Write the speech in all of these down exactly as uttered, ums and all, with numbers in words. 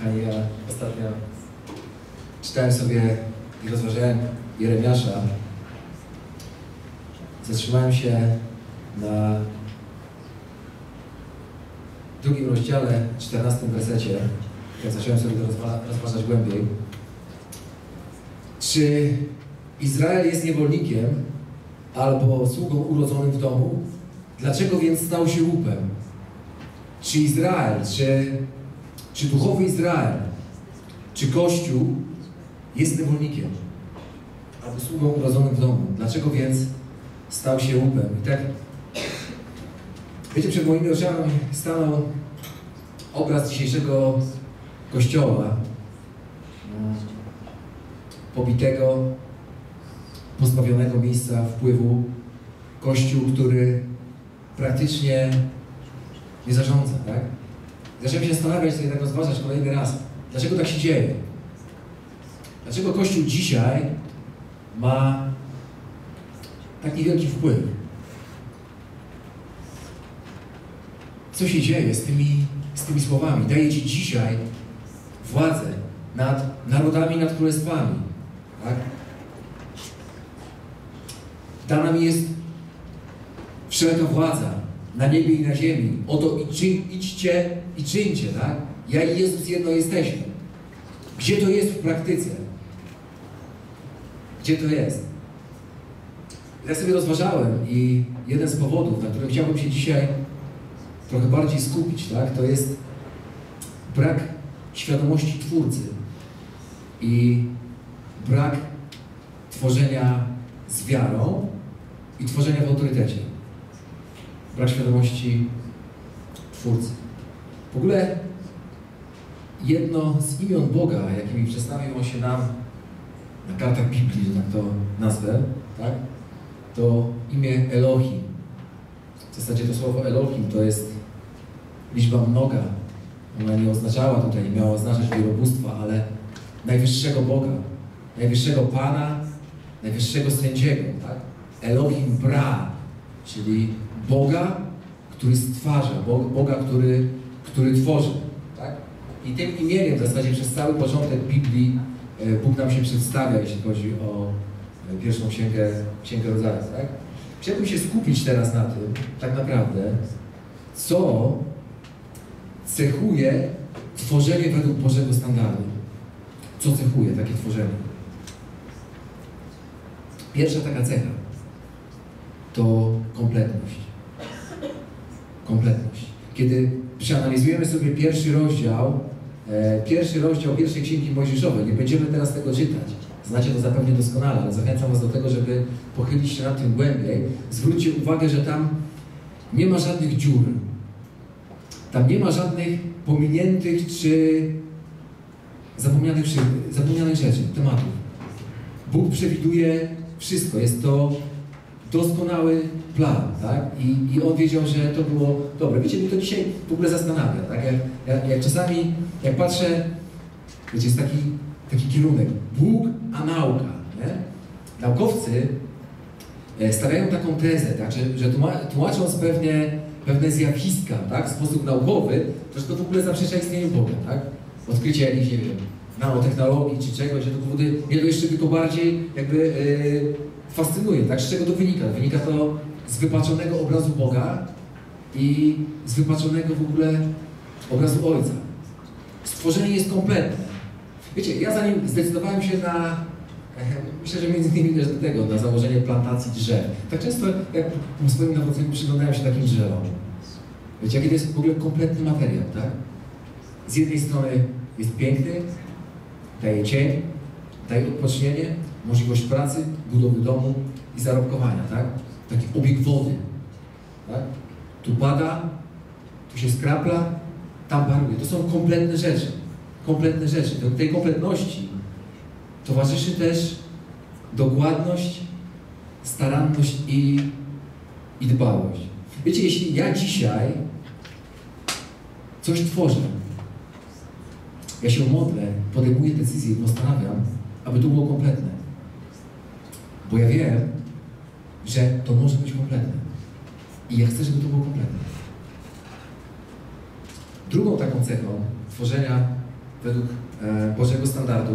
Kochani, ja ostatnio czytałem sobie i rozważałem Jeremiasza. Zatrzymałem się na drugim rozdziale, czternastym wersecie, jak zacząłem sobie to rozwa rozważać głębiej. Czy Izrael jest niewolnikiem albo sługą urodzonym w domu? Dlaczego więc stał się łupem? Czy Izrael, czy, czy duchowy Izrael, czy Kościół jest niewolnikiem albo sługą urodzonym w domu? Dlaczego więc stał się łupem? I tak, wiecie, przed moimi oczami stanął obraz dzisiejszego Kościoła, pobitego, pozbawionego miejsca wpływu. Kościół, który praktycznie nie zarządza, tak? Zacząłem się zastanawiać, sobie tak rozważać kolejny raz, dlaczego tak się dzieje? Dlaczego Kościół dzisiaj ma tak niewielki wpływ? Co się dzieje z tymi, z tymi słowami? Daje Ci dzisiaj władzę nad narodami, nad królestwami, tak? Dana mi jest wszelka władza na niebie i na ziemi. Oto i czy, idźcie i czyńcie, tak? Ja i Jezus jedno jesteśmy. Gdzie to jest w praktyce? Gdzie to jest? Ja sobie rozważałem i jeden z powodów, na którym chciałbym się dzisiaj trochę bardziej skupić, tak? To jest brak świadomości Twórcy i brak tworzenia z wiarą i tworzenia w autorytecie. Brak świadomości Twórcy. W ogóle jedno z imion Boga, jakimi przedstawił On się nam na kartach Biblii, że tak to nazwę, tak? To imię Elohim. W zasadzie to słowo Elohim to jest liczba mnoga. Ona nie oznaczała tutaj, nie miała oznaczać wielobóstwa, ale najwyższego Boga, najwyższego Pana, najwyższego sędziego, tak? Elohim Bra, czyli Boga, który stwarza, Boga, który, który tworzy, tak? I tym imieniem w zasadzie przez cały początek Biblii Bóg nam się przedstawia, jeśli chodzi o pierwszą księgę, księgę Rodzaju, tak? Chciałbym się skupić teraz na tym, tak naprawdę, co cechuje tworzenie według Bożego standardu. Co cechuje takie tworzenie? Pierwsza taka cecha to kompletność. Kompletność. Kiedy przeanalizujemy sobie pierwszy rozdział, e, pierwszy rozdział pierwszej Księgi Mojżeszowej, nie będziemy teraz tego czytać, znacie to zapewne doskonale, ale zachęcam Was do tego, żeby pochylić się nad tym głębiej. Zwróćcie uwagę, że tam nie ma żadnych dziur. Tam nie ma żadnych pominiętych czy zapomnianych, zapomnianych rzeczy, tematów. Bóg przewiduje wszystko. Jest to doskonały plan, tak? I, i On wiedział, że to było dobre. Wiecie, mnie to dzisiaj w ogóle zastanawia, tak? Jak, jak, jak czasami, jak patrzę, wiecie, jest taki, taki kierunek. Bóg, a nauka, nie? Naukowcy stawiają taką tezę, tak? Że, że tłumacząc pewnie pewne zjawiska, tak? W sposób naukowy, to że to w ogóle zaprzecza istnieniu Boga, tak? Odkrycie jakichś, nie wiem, nanotechnologii czy czegoś, że to powody mnie to jeszcze tylko bardziej jakby yy, fascynuje, tak? Z czego to wynika? Wynika to z wypaczonego obrazu Boga i z wypaczonego w ogóle obrazu Ojca. Stworzenie jest kompletne. Wiecie, ja zanim zdecydowałem się na, myślę, że między innymi też do tego, na założenie plantacji drzew. Tak często, jak w swoim nawróceniu przyglądałem się takim drzewom. Wiecie, jaki to jest w ogóle kompletny materiał, tak? Z jednej strony jest piękny, daje cień, daje odpocznienie, możliwość pracy, budowy domu i zarobkowania, tak? Taki obieg wody, tak? Tu pada, tu się skrapla, tam paruje. To są kompletne rzeczy. Kompletne rzeczy. Do tej kompletności towarzyszy też dokładność, staranność i, i dbałość. Wiecie, jeśli ja dzisiaj coś tworzę, ja się modlę, podejmuję decyzję i postanawiam, aby to było kompletne. Bo ja wiem, że to może być kompletne. I ja chcę, żeby to było kompletne. Drugą taką cechą tworzenia według e, Bożego standardu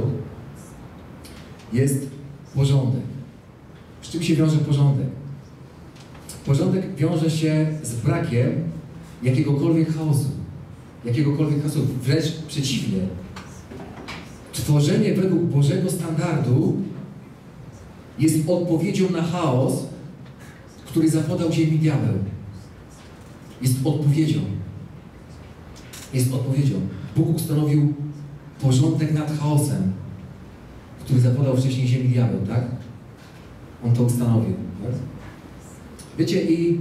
jest porządek. Z czym się wiąże porządek? Porządek wiąże się z brakiem jakiegokolwiek chaosu. Jakiegokolwiek chaosu. Wręcz przeciwnie. Tworzenie według Bożego standardu jest odpowiedzią na chaos, który zapodał ziemi diabeł. Jest odpowiedzią. Jest odpowiedzią. Bóg ustanowił porządek nad chaosem, który zapodał wcześniej ziemi diabeł, tak? On to ustanowił. Tak? Wiecie, i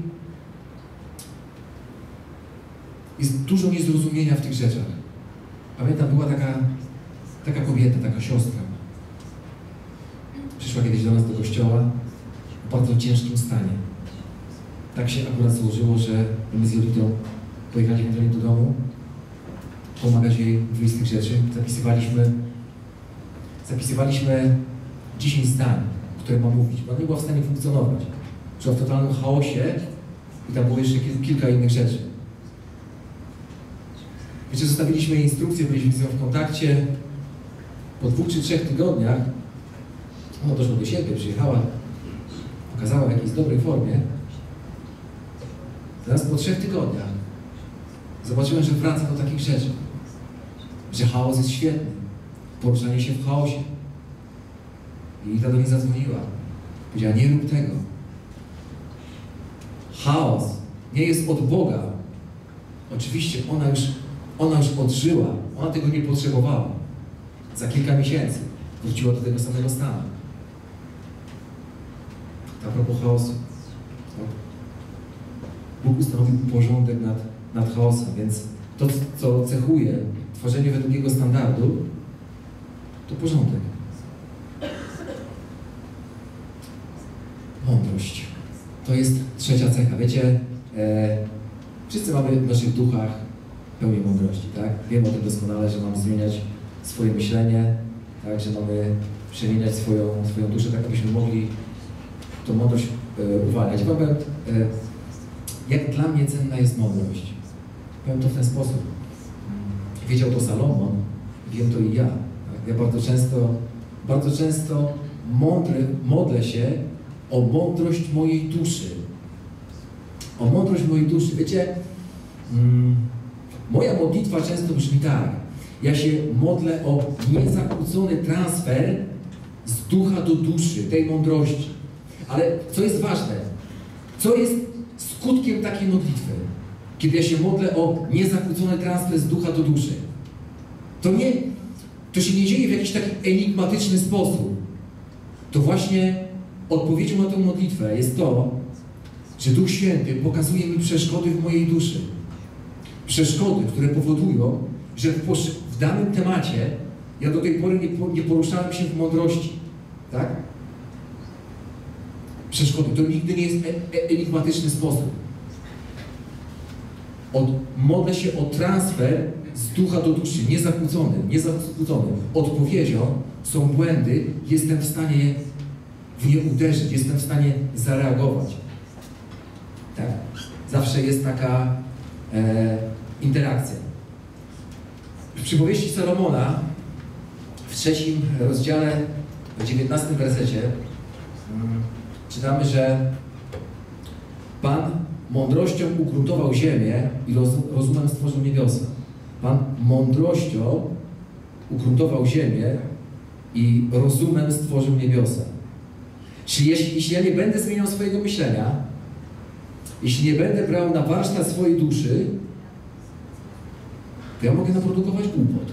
jest dużo niezrozumienia w tych rzeczach. Pamiętam, była taka, taka kobieta, taka siostra. Przyszła kiedyś do nas do kościoła w bardzo ciężkim stanie. Tak się akurat złożyło, że my z Jolitą pojechaliśmy do niej do domu, pomagać jej wyjść z tych rzeczy. Zapisywaliśmy, zapisywaliśmy dziesięć zdań, które ma mówić, bo ona nie była w stanie funkcjonować. Żyła w totalnym chaosie i tam było jeszcze kilka innych rzeczy. Wiecie, zostawiliśmy jej instrukcję, byliśmy z nią w kontakcie. Po dwóch czy trzech tygodniach ona doszła do siebie, przyjechała, pokazała w jakiejś dobrej formie. Teraz po trzech tygodniach zobaczyłem, że wraca do takich rzeczy. Że chaos jest świetny. Poruszanie się w chaosie. I ta do niej zadzwoniła. Powiedziała, nie rób tego. Chaos nie jest od Boga. Oczywiście ona już, ona już odżyła. Ona tego nie potrzebowała. Za kilka miesięcy wróciła do tego samego stanu. A propos chaosu. Bóg ustanowił porządek nad, nad chaosem, więc to, co cechuje tworzenie według Jego standardu, to porządek. Mądrość. To jest trzecia cecha. Wiecie, e, wszyscy mamy w naszych duchach pełnię mądrości, tak? Wiemy o tym doskonale, że mamy zmieniać swoje myślenie, tak? Że mamy przemieniać swoją, swoją duszę, tak abyśmy mogli tą mądrość e, uwalniać. Powiem, e, jak dla mnie cenna jest mądrość. Powiem to w ten sposób. Wiedział to Salomon, wiem to i ja. Tak? Ja bardzo często, bardzo często mądry, modlę się o mądrość mojej duszy. O mądrość mojej duszy. Wiecie, mm, moja modlitwa często brzmi tak. Ja się modlę o niezakłócony transfer z ducha do duszy, tej mądrości. Ale co jest ważne? Co jest skutkiem takiej modlitwy? Kiedy ja się modlę o niezakłócony transfer z ducha do duszy. To nie, to się nie dzieje w jakiś taki enigmatyczny sposób. To właśnie odpowiedzią na tę modlitwę jest to, że Duch Święty pokazuje mi przeszkody w mojej duszy. Przeszkody, które powodują, że w, w danym temacie ja do tej pory nie, nie poruszałem się w mądrości. Tak? Przeszkody. To nigdy nie jest e, e, enigmatyczny sposób. Od, modlę się o transfer z ducha do duszy, niezakłócony, niezakłócony. Odpowiedzią są błędy, jestem w stanie w nie uderzyć, jestem w stanie zareagować. Tak? Zawsze jest taka e, interakcja. W przypowieści Salomona w trzecim rozdziale, w dziewiętnastym wersecie hmm, czytamy, że Pan mądrością ugruntował ziemię i roz, rozumem stworzył niebiosa. Pan mądrością ugruntował ziemię i rozumem stworzył niebiosa. Czyli jeśli, jeśli ja nie będę zmieniał swojego myślenia, jeśli nie będę brał na warsztat swojej duszy, to ja mogę naprodukować głupot.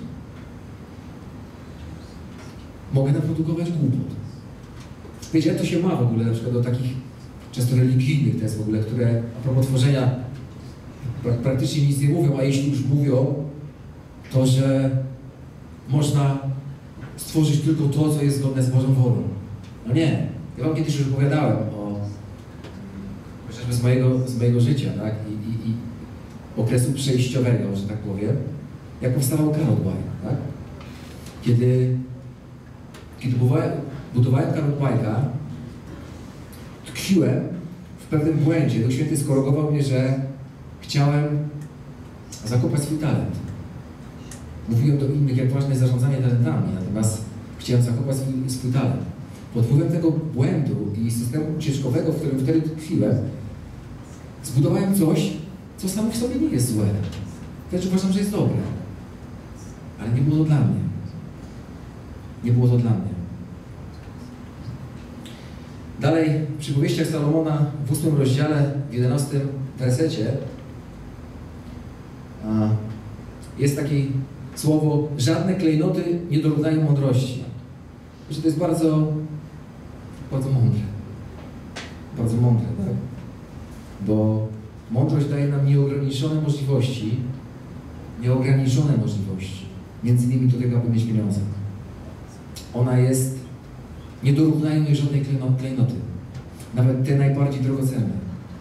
Mogę naprodukować głupot. Wiecie, jak to się ma w ogóle na przykład do takich często religijnych tez w ogóle, które a propos tworzenia praktycznie nic nie mówią, a jeśli już mówią, to że można stworzyć tylko to, co jest zgodne z Bożą wolą. No nie. Ja wam kiedyś już opowiadałem o chociażby z mojego, z mojego życia, tak? I, i, i okresu przejściowego, że tak powiem, jak powstawał Karol White, tak? Kiedy, kiedy budowałem, budowałem Karol White'a, tkwiłem w pewnym błędzie. Duch Święty skorygował mnie, że chciałem zakopać swój talent. Mówiłem do innych, jak ważne jest zarządzanie talentami, natomiast chciałem zachować swój, swój talent. Pod wpływem tego błędu i systemu ucieczkowego, w którym wtedy tkwiłem, zbudowałem coś, co samo w sobie nie jest złe. Też uważam, że jest dobre. Ale nie było to dla mnie. Nie było to dla mnie. Dalej, w przypowieściach Salomona w ósmym rozdziale, w jedenastym wersecie jest takie słowo: żadne klejnoty nie dorównają mądrości. Że to jest bardzo, bardzo mądre. Bardzo mądre, tak? Bo mądrość daje nam nieograniczone możliwości, nieograniczone możliwości, między innymi do tego, aby mieć pieniądze. Ona jest, nie dorównają jej żadnej klejnoty, nawet te najbardziej drogocenne.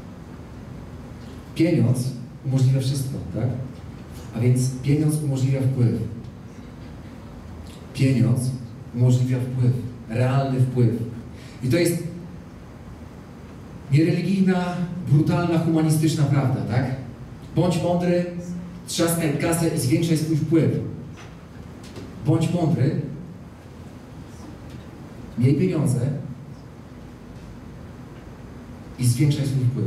Pieniądz umożliwia wszystko, tak? A więc pieniądz umożliwia wpływ. Pieniądz umożliwia wpływ, realny wpływ. I to jest niereligijna, brutalna, humanistyczna prawda, tak? Bądź mądry, trzaskaj kasę i zwiększaj swój wpływ. Bądź mądry, miej pieniądze i zwiększaj swój wpływ.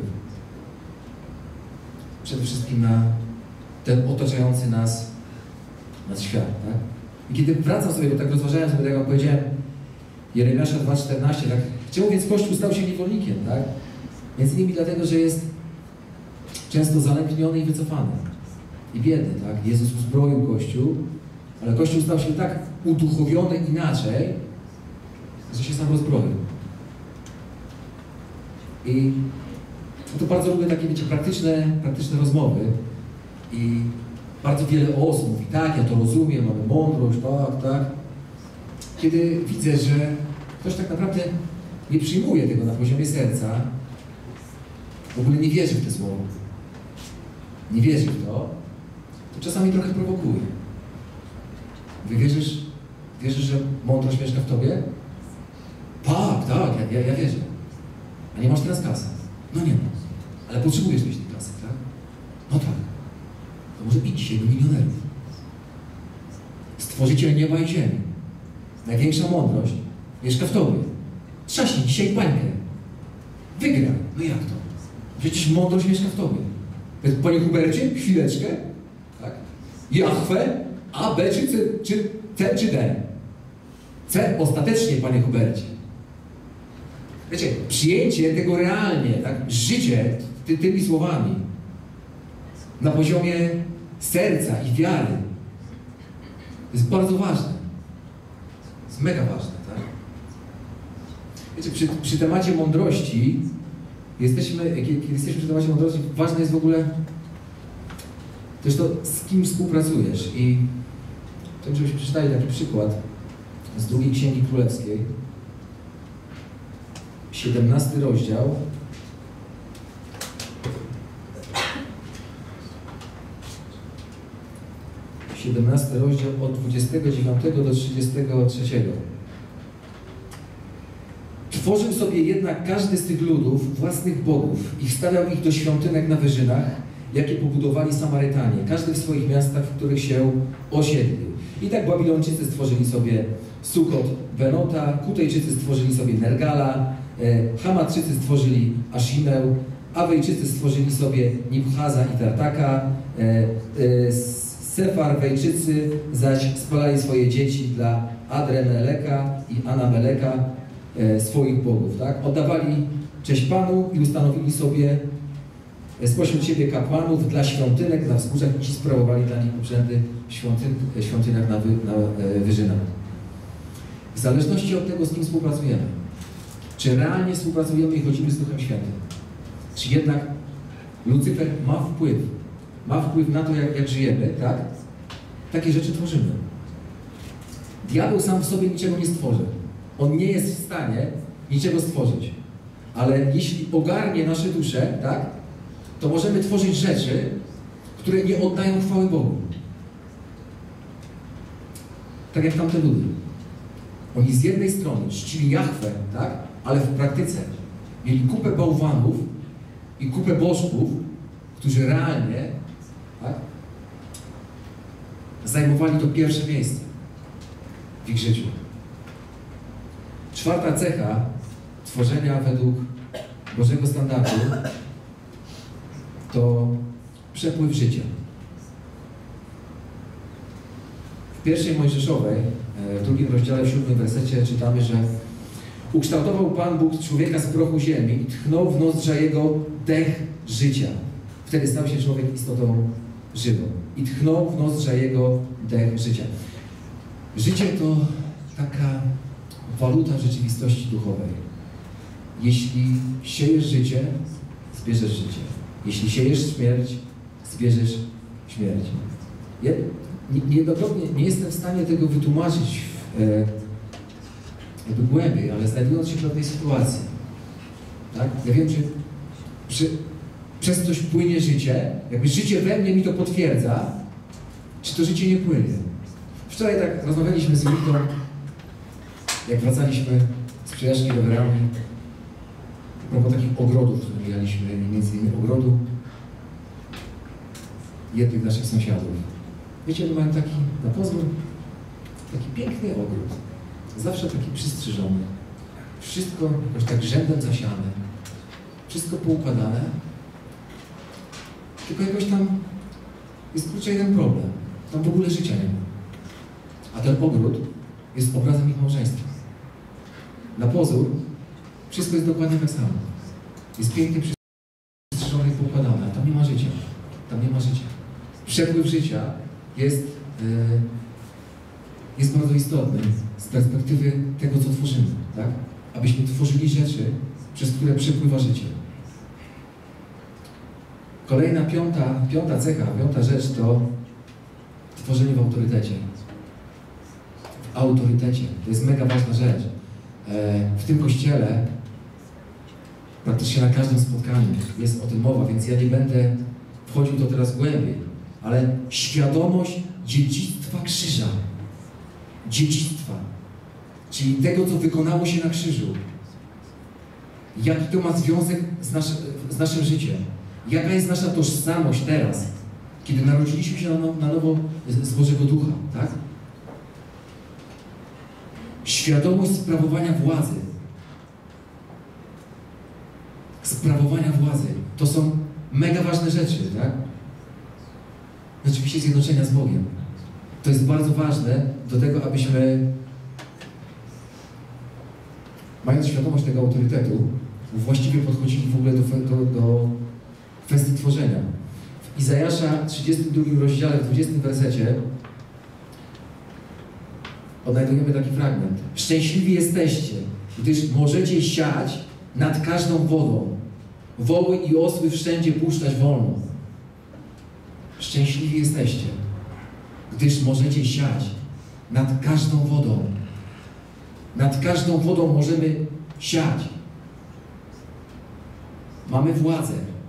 Przede wszystkim na ten otaczający nas, nas świat, tak? I kiedy wracam sobie, bo tak rozważałem sobie, tak jak powiedziałem, Jeremiasza dwa czternaście, tak? Czemu więc Kościół stał się niewolnikiem, tak? Między innymi dlatego, że jest często zalękniony i wycofany. I biedny, tak? Jezus uzbroił Kościół, ale Kościół stał się tak uduchowiony inaczej, że się sam rozbroił. I to bardzo lubię takie, wiecie, praktyczne, praktyczne rozmowy. I bardzo wiele osób mówi: tak, ja to rozumiem, mamy mądrość, tak, tak. Kiedy widzę, że ktoś tak naprawdę nie przyjmuje tego na poziomie serca, w ogóle nie wierzy w te słowa, nie wierzy w to, to czasami trochę prowokuje. Wy wierzysz, wierzysz, że mądrość mieszka w tobie? Tak, tak, ja, ja, ja wierzę. A nie masz teraz kasy? No nie ma. Ale potrzebujesz mieć tej kasy, tak? No tak. To może idź dzisiaj do milionerów. Stworzyciel nieba i ziemi. Największa mądrość mieszka w tobie. Trzaśnij dzisiaj bańkę. Wygraj. No jak to? Przecież mądrość mieszka w tobie. Panie Hubercie, chwileczkę. Tak? Jahwe, A, B, czy C, czy C, czy D? C ostatecznie, panie Hubercie. Wiecie, przyjęcie tego realnie, tak? Życie ty, tymi słowami na poziomie serca i wiary jest bardzo ważne. Jest mega ważne, tak? Wiecie, przy, przy temacie mądrości jesteśmy, kiedy jesteśmy przy temacie mądrości, ważne jest w ogóle też to, z kim współpracujesz. I chciałbym, żebyśmy przeczytali taki przykład z drugiej Księgi Królewskiej. siedemnasty rozdział. siedemnasty rozdział od dwudziestego dziewiątego do trzydziestego trzeciego. Tworzył sobie jednak każdy z tych ludów własnych bogów i stawiał ich do świątynek na wyżynach, jakie pobudowali Samarytanie, każdy w swoich miastach, w których się osiedlił. I tak Babilończycy stworzyli sobie Sukot Benota, Kutejczycy stworzyli sobie Nergala, e, Hamatczycy stworzyli Ashimę, Awejczycy stworzyli sobie Nibchaza i Tartaka, e, e, Sefarwejczycy zaś spalali swoje dzieci dla Adremeleka i Anameleka, e, swoich bogów. Tak? Oddawali cześć Panu i ustanowili sobie spośród siebie kapłanów dla świątynek na wzgórzach i ci sprawowali dla nich urzędy w świątyn, świątyniach na, wy, na e, wyżynach. W zależności od tego, z kim współpracujemy, czy realnie współpracujemy i chodzimy z Duchem Świętym, czy jednak Lucyfer ma wpływ, ma wpływ na to, jak, jak żyjemy, tak? Takie rzeczy tworzymy. Diabeł sam w sobie niczego nie stworzy. On nie jest w stanie niczego stworzyć. Ale jeśli ogarnie nasze dusze, tak? To możemy tworzyć rzeczy, które nie oddają chwały Bogu. Tak jak tamte ludy. Oni z jednej strony czcili Jahwe, tak? Ale w praktyce mieli kupę bałwanów i kupę bożków, którzy realnie, tak? zajmowali to pierwsze miejsce w ich życiu. Czwarta cecha tworzenia według Bożego standardu to przepływ życia. W pierwszej Mojżeszowej, w drugim rozdziale, w siódmym wersecie czytamy, że ukształtował Pan Bóg człowieka z prochu ziemi i tchnął w nozdrza jego dech życia. Wtedy stał się człowiek istotą żywą. I tchnął w nozdrza jego dech życia. Życie to taka waluta w rzeczywistości duchowej. Jeśli siejesz życie, zbierzesz życie. Jeśli siejesz śmierć, zbierzesz śmierć. Ja niejednokrotnie nie jestem w stanie tego wytłumaczyć e, jakby głębiej, ale znajdując się w pewnej sytuacji. Tak? Ja wiem, że przy, przez coś płynie życie, jakby życie we mnie mi to potwierdza, czy to życie nie płynie. Wczoraj tak rozmawialiśmy z Julitą, jak wracaliśmy z przyjaźni rowerami, a propos takich ogrodów, które mijaliśmy, między innymi ogrodu jednych naszych sąsiadów. Wiecie, my mają taki, na pozór, taki piękny ogród. Zawsze taki przystrzyżony. Wszystko jakoś tak rzędem zasiane. Wszystko poukładane. Tylko jakoś tam jest kurczę jeden problem. Tam w ogóle życia nie ma. A ten ogród jest obrazem ich małżeństwa. Na pozór wszystko jest dokładnie tak samo. Jest pięknie przystrzyżone i poukładane, a tam nie ma życia. Tam nie ma życia. Przepływ życia jest, yy, jest bardzo istotny z perspektywy tego, co tworzymy, tak? Abyśmy tworzyli rzeczy, przez które przepływa życie. Kolejna, piąta, piąta cecha, piąta rzecz to tworzenie w autorytecie. W autorytecie. To jest mega ważna rzecz. E, w tym kościele praktycznie na każdym spotkaniu jest o tym mowa, więc ja nie będę wchodził to teraz głębiej, ale świadomość dziedzictwa krzyża. Dziedzictwa. Czyli tego, co wykonało się na krzyżu. Jaki to ma związek z, nasz, z naszym życiem. Jaka jest nasza tożsamość teraz, kiedy narodziliśmy się na, no, na nowo z, z Bożego Ducha, tak? Świadomość sprawowania władzy. Sprawowania władzy. To są mega ważne rzeczy, tak? Oczywiście zjednoczenia z Bogiem. To jest bardzo ważne do tego, abyśmy, mając świadomość tego autorytetu, właściwie podchodzili w ogóle do, do, do kwestii tworzenia. W Izajasza trzydziestym drugim rozdziale, w dwudziestym wersecie odnajdujemy taki fragment. Szczęśliwi jesteście, gdyż możecie siać nad każdą wodą. Woły i osły wszędzie puszczać wolno. Szczęśliwi jesteście, gdyż możecie siać nad każdą wodą. Nad każdą wodą możemy siać. Mamy władzę.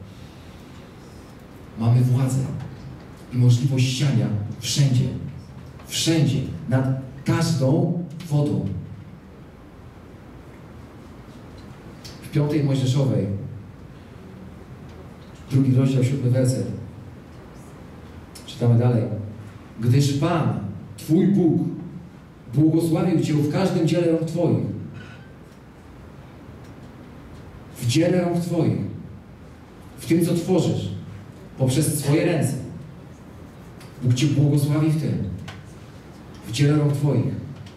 Mamy władzę i możliwość siania wszędzie. Wszędzie. Nad każdą wodą. W piątej Mojżeszowej, drugi rozdział, siódmy werset. Czytamy dalej. Gdyż Pan, Twój Bóg, błogosławił Cię w każdym dziele rąk Twoich. W dziele rąk Twoich. W tym, co tworzysz. Poprzez swoje ręce. Bóg Cię błogosławi w tym. W dziele rąk Twoich.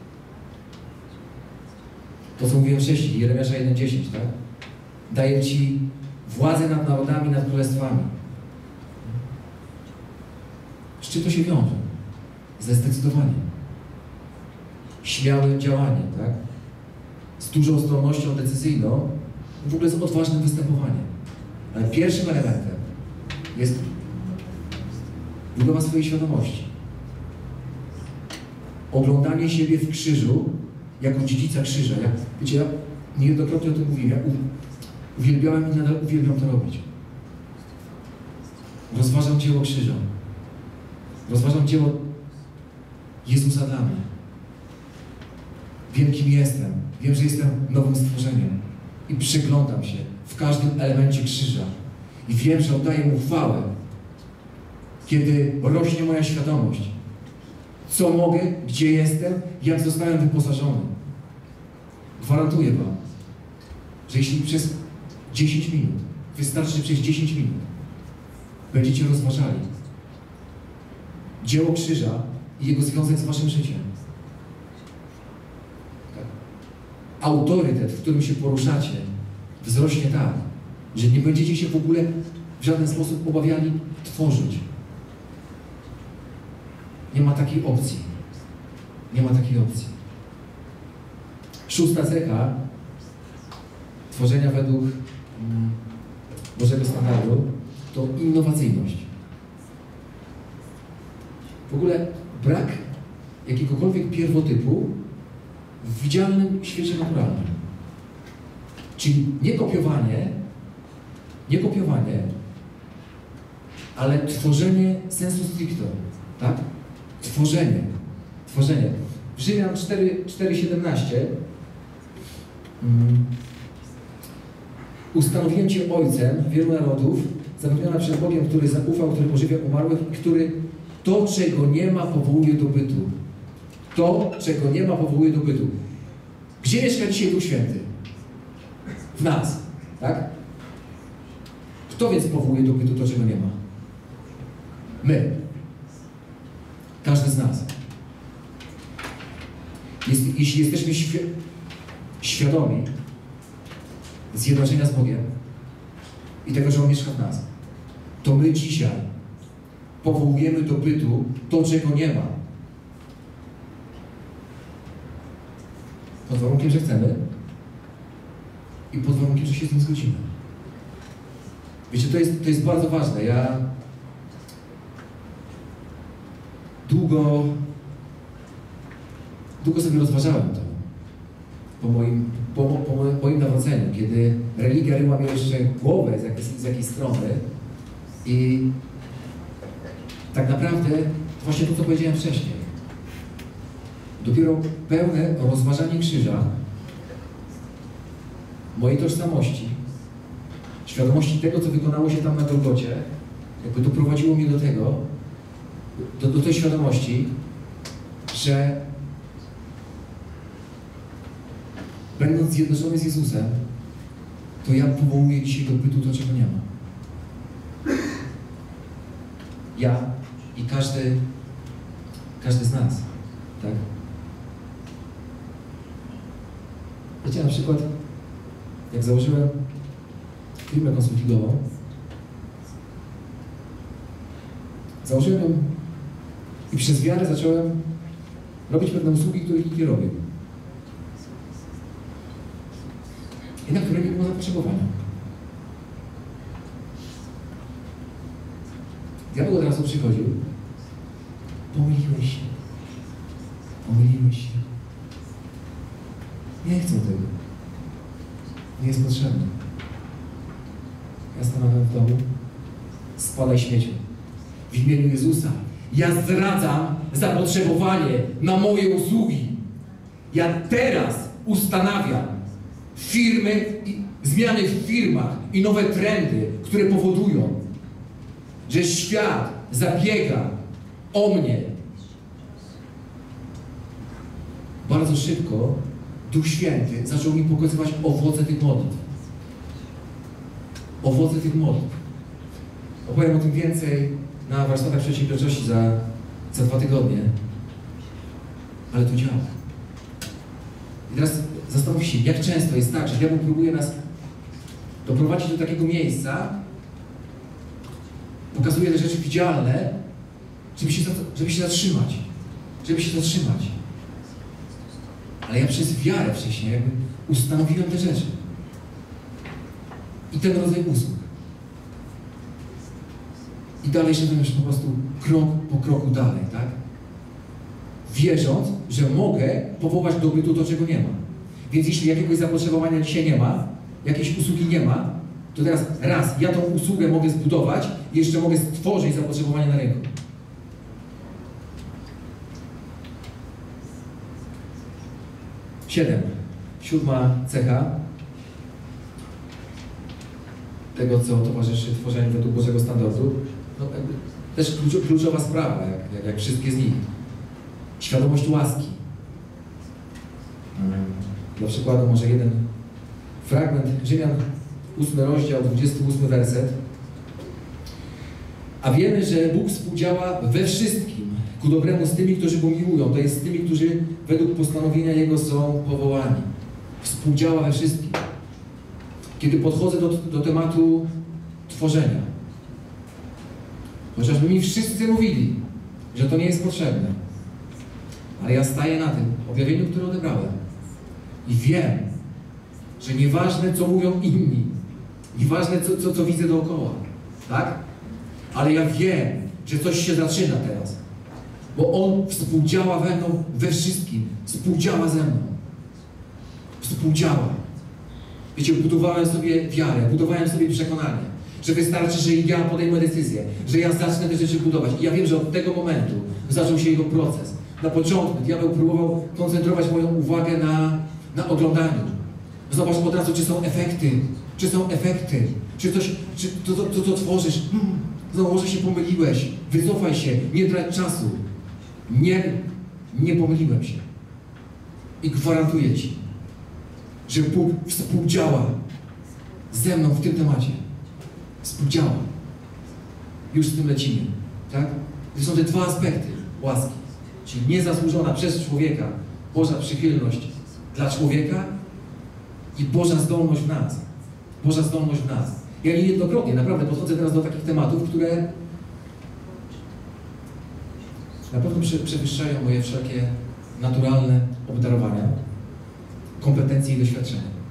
To, co mówiłem wcześniej, Jeremiasza jeden dziesięć, tak? Daje Ci władzę nad narodami, nad królestwami. Z czym to się wiąże? Ze zdecydowaniem. Śmiałym działaniem, tak? Z dużą stronnością decyzyjną, w ogóle z odważnym występowaniem. Ale pierwszym elementem jest budowa swojej świadomości. Oglądanie siebie w krzyżu jako dziedzica krzyża. Jak, wiecie, ja niejednokrotnie o tym mówiłem. Ja uwielbiałem i nadal uwielbiam to robić. Rozważam dzieło krzyża. Rozważam dzieło Jezusa dla mnie. Wiem, kim jestem. Wiem, że jestem nowym stworzeniem. I przyglądam się w każdym elemencie krzyża. I wiem, że oddaję Mu chwałę, kiedy rośnie moja świadomość. co mogę, gdzie jestem, jak zostałem wyposażony. Gwarantuję wam, że jeśli przez dziesięć minut, wystarczy przez dziesięć minut, będziecie rozważali dzieło krzyża i jego związek z waszym życiem. Autorytet, w którym się poruszacie, wzrośnie tak, że nie będziecie się w ogóle w żaden sposób obawiali tworzyć. Nie ma takiej opcji. Nie ma takiej opcji. Szósta cecha tworzenia według mm, Bożego standardu to innowacyjność. W ogóle brak jakiegokolwiek pierwotypu w widzialnym świecie naturalnym. Czyli nie kopiowanie, nie kopiowanie, ale tworzenie sensu stricto, tak? Tworzenie, tworzenie. W Rzymian cztery siedemnaście um, ustanowiłem Cię Ojcem wielu narodów, zapewniona przed Bogiem, który zaufał, który ożywia umarłych i który to, czego nie ma, powołuje do bytu. To, czego nie ma, powołuje do bytu. Gdzie mieszka dzisiaj Duch Święty? W nas, tak? Kto więc powołuje do bytu to, czego nie ma? My. Każdy z nas. Jest, jeśli jesteśmy świ świadomi zjednoczenia z Bogiem i tego, że On mieszka w nas, to my dzisiaj powołujemy do bytu to, czego nie ma. Pod warunkiem, że chcemy i pod warunkiem, że się z tym zgodzimy. Wiecie, to jest, to jest bardzo ważne. Ja długo, długo sobie rozważałem to po moim, po, po moim nawróceniu, kiedy religia ryła mi jeszcze głowę z jakiej, z jakiej strony i tak naprawdę właśnie to, co powiedziałem wcześniej. Dopiero pełne rozważanie krzyża, mojej tożsamości, świadomości tego, co wykonało się tam na Golgocie, jakby doprowadziło mnie do tego, do, do tej świadomości, że będąc zjednoczony z Jezusem, to ja powołuję dzisiaj do bytu to, czego nie ma. Ja i każdy, każdy z nas, tak? Wiecie, na przykład, jak założyłem firmę konsultingową, założyłem ją i przez wiarę zacząłem robić pewne usługi, których nikt nie robił. I na które nie było zapotrzebowania. Diabeł od razu przychodził. Pomyliłeś się. Pomyliłeś się. Nie chcę tego. Nie jest potrzebne. Ja stanąłem w domu. Spadaj śmieciu. W imieniu Jezusa. Ja zdradzam zapotrzebowanie na moje usługi. Ja teraz ustanawiam firmy, i zmiany w firmach i nowe trendy, które powodują, że świat zabiega o mnie. Bardzo szybko Duch Święty zaczął mi pokazywać owoce tych modlitw. Owoce tych modlitw. Opowiem o tym więcej na warsztatach przedsiębiorczości za, za dwa tygodnie. Ale to działa. I teraz zastanów się, jak często jest tak, że diabeł próbuje nas doprowadzić do takiego miejsca, pokazuje te rzeczy widzialne, żeby się, żeby się zatrzymać. Żeby się zatrzymać. Ale ja przez wiarę wcześniej jakby ustanowiłem te rzeczy. I ten rodzaj usług. I dalej szedłem już po prostu krok po kroku dalej, tak? Wierząc, że mogę powołać do bytu to, czego nie ma. Więc jeśli jakiegoś zapotrzebowania dzisiaj nie ma, jakiejś usługi nie ma, to teraz raz, ja tą usługę mogę zbudować i jeszcze mogę stworzyć zapotrzebowanie na rynku. Siedem. Siódma cecha tego, co towarzyszy tworzeniu według Bożego standardu. No, też kluczowa sprawa, jak, jak, jak wszystkie z nich. Świadomość łaski. Dla przykładu może jeden fragment, Rzymian, ósmy rozdział, dwudziesty ósmy werset. A wiemy, że Bóg współdziała we wszystkim ku dobremu z tymi, którzy Go miłują, to jest z tymi, którzy według postanowienia Jego są powołani. Współdziała we wszystkim. Kiedy podchodzę do, do tematu tworzenia, chociażby mi wszyscy mówili, że to nie jest potrzebne, ale ja staję na tym objawieniu, które odebrałem i wiem, że nieważne, co mówią inni, nieważne, co, co, co widzę dookoła, tak? Ale ja wiem, że coś się zaczyna teraz, bo On współdziała we mną we wszystkim, współdziała ze mną, współdziała. Wiecie, budowałem sobie wiarę, budowałem sobie przekonanie, że wystarczy, że ja podejmę decyzję, że ja zacznę te rzeczy budować. I ja wiem, że od tego momentu zaczął się jego proces. Na początku diabeł próbował koncentrować moją uwagę na, na oglądaniu. Zobacz od razu, czy są efekty, czy są efekty, czy coś, czy to, to, to, to tworzysz. Hmm, znowu może się pomyliłeś, wycofaj się, nie trać czasu. Nie, nie pomyliłem się. I gwarantuję Ci, że Bóg współdziała ze mną w tym temacie. Współdziała. Już z tym lecimy. Tak? To są te dwa aspekty łaski. Czyli niezasłużona przez człowieka Boża przychylność dla człowieka i Boża zdolność w nas. Boża zdolność w nas. Ja niejednokrotnie naprawdę podchodzę teraz do takich tematów, które na pewno przewyższają moje wszelkie naturalne obdarowania, kompetencje i doświadczenia.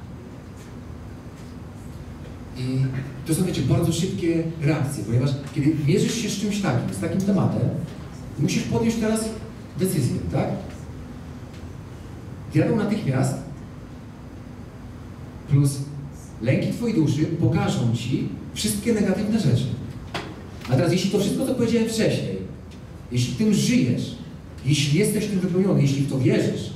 I to są, wiecie, bardzo szybkie reakcje, ponieważ kiedy mierzysz się z czymś takim, z takim tematem, musisz podjąć teraz decyzję, tak? Diabeł natychmiast plus lęki Twojej duszy pokażą Ci wszystkie negatywne rzeczy. A teraz, jeśli to wszystko, co powiedziałem wcześniej, jeśli tym żyjesz, jeśli jesteś tym wypełniony, jeśli w to wierzysz,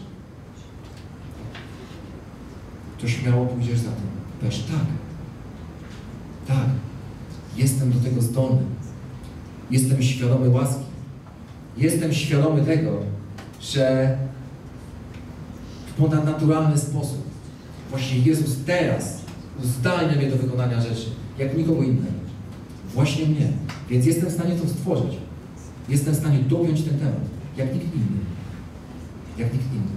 to śmiało pójdziesz za tym. Powiesz, tak, tak, jestem do tego zdolny. Jestem świadomy łaski. Jestem świadomy tego, że w ponadnaturalny sposób właśnie Jezus teraz zdalnia mnie do wykonania rzeczy, jak nikogo innego. Właśnie mnie. Więc jestem w stanie to stworzyć. Jestem w stanie dopiąć ten temat, jak nikt inny. Jak nikt inny.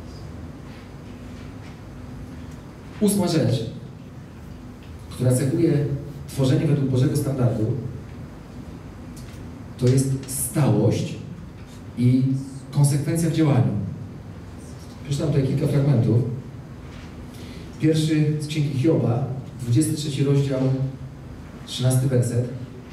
Ósma rzecz, która cechuje tworzenie według Bożego standardu, to jest stałość i konsekwencja w działaniu. Przeczytam tutaj kilka fragmentów. Pierwszy z Księgi Hioba, dwudziesty trzeci rozdział, trzynasty werset.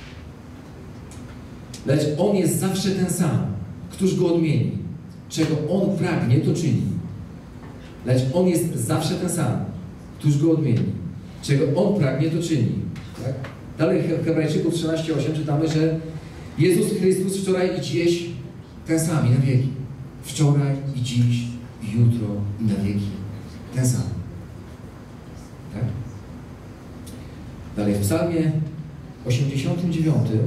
Lecz On jest zawsze ten sam, któż Go odmieni. Czego On pragnie, to czyni. Lecz On jest zawsze ten sam, któż Go odmieni. Czego On pragnie, to czyni. Tak? Dalej w Hebrajczyków trzynaście osiem czytamy, że Jezus Chrystus wczoraj i dziś ten sam i na wieki. Wczoraj i dziś i jutro i na wieki. Ten sam. Tak? Dalej w Psalmie osiemdziesiątym dziewiątym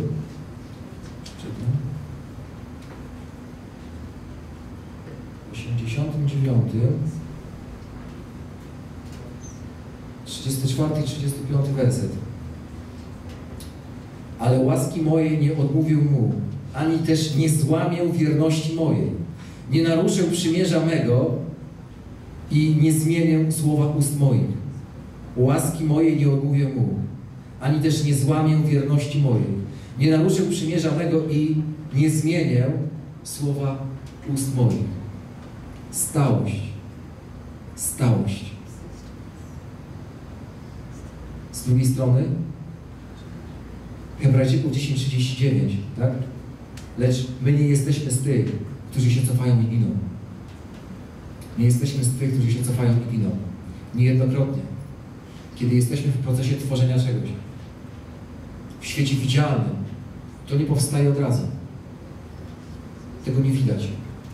osiemdziesiątym dziewiątym trzydziesty czwarty i trzydziesty piąty werset. Ale łaski mojej nie odmówił mu, ani też nie złamię wierności mojej. Nie naruszę przymierza mego i nie zmienię słowa ust moich. Łaski mojej nie odmówię mu, ani też nie złamię wierności mojej. Nie naruszę przymierza mego i nie zmienię słowa ust moich. Stałość. Stałość. Z drugiej strony Hebrajczyków dziesięć trzydzieści dziewięć, tak? Lecz my nie jesteśmy z tych, którzy się cofają i giną. Nie jesteśmy z tych, którzy się cofają i giną. Niejednokrotnie, kiedy jesteśmy w procesie tworzenia czegoś, w świecie widzialnym, to nie powstaje od razu. Tego nie widać.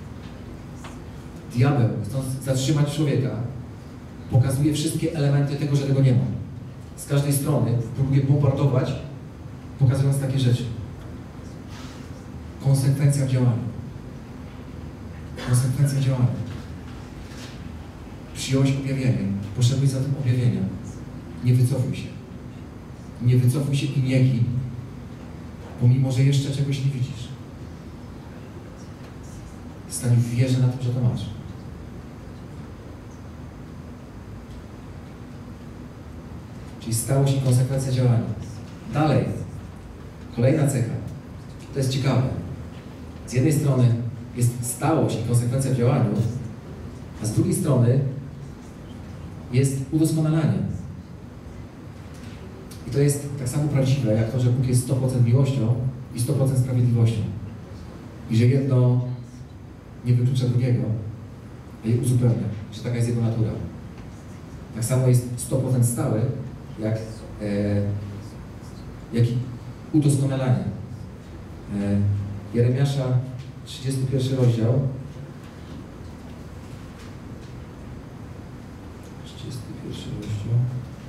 Diabeł, chcąc zatrzymać człowieka, pokazuje wszystkie elementy tego, że tego nie ma. Z każdej strony próbuje bombardować, pokazując takie rzeczy. Konsekwencja w działaniu. Konsekwencja działania. Przyjąłeś objawienie, poszedłeś za tym objawieniem. Nie wycofuj się. Nie wycofuj się i nie gin, pomimo że jeszcze czegoś nie widzisz. Stań w wierze na tym, że to masz. Czyli stałość i konsekwencja działania. Dalej. Kolejna cecha. To jest ciekawe. Z jednej strony jest stałość i konsekwencja w działaniu, a z drugiej strony jest udoskonalanie. I to jest tak samo prawdziwe, jak to, że Bóg jest sto procent miłością i sto procent sprawiedliwością. I że jedno nie wyklucza drugiego, a je uzupełnia, że taka jest jego natura. Tak samo jest sto procent stały, jak, e, jak i udoskonalanie. E, Jeremiasza, trzydziesty pierwszy rozdział. trzydziesty pierwszy rozdział.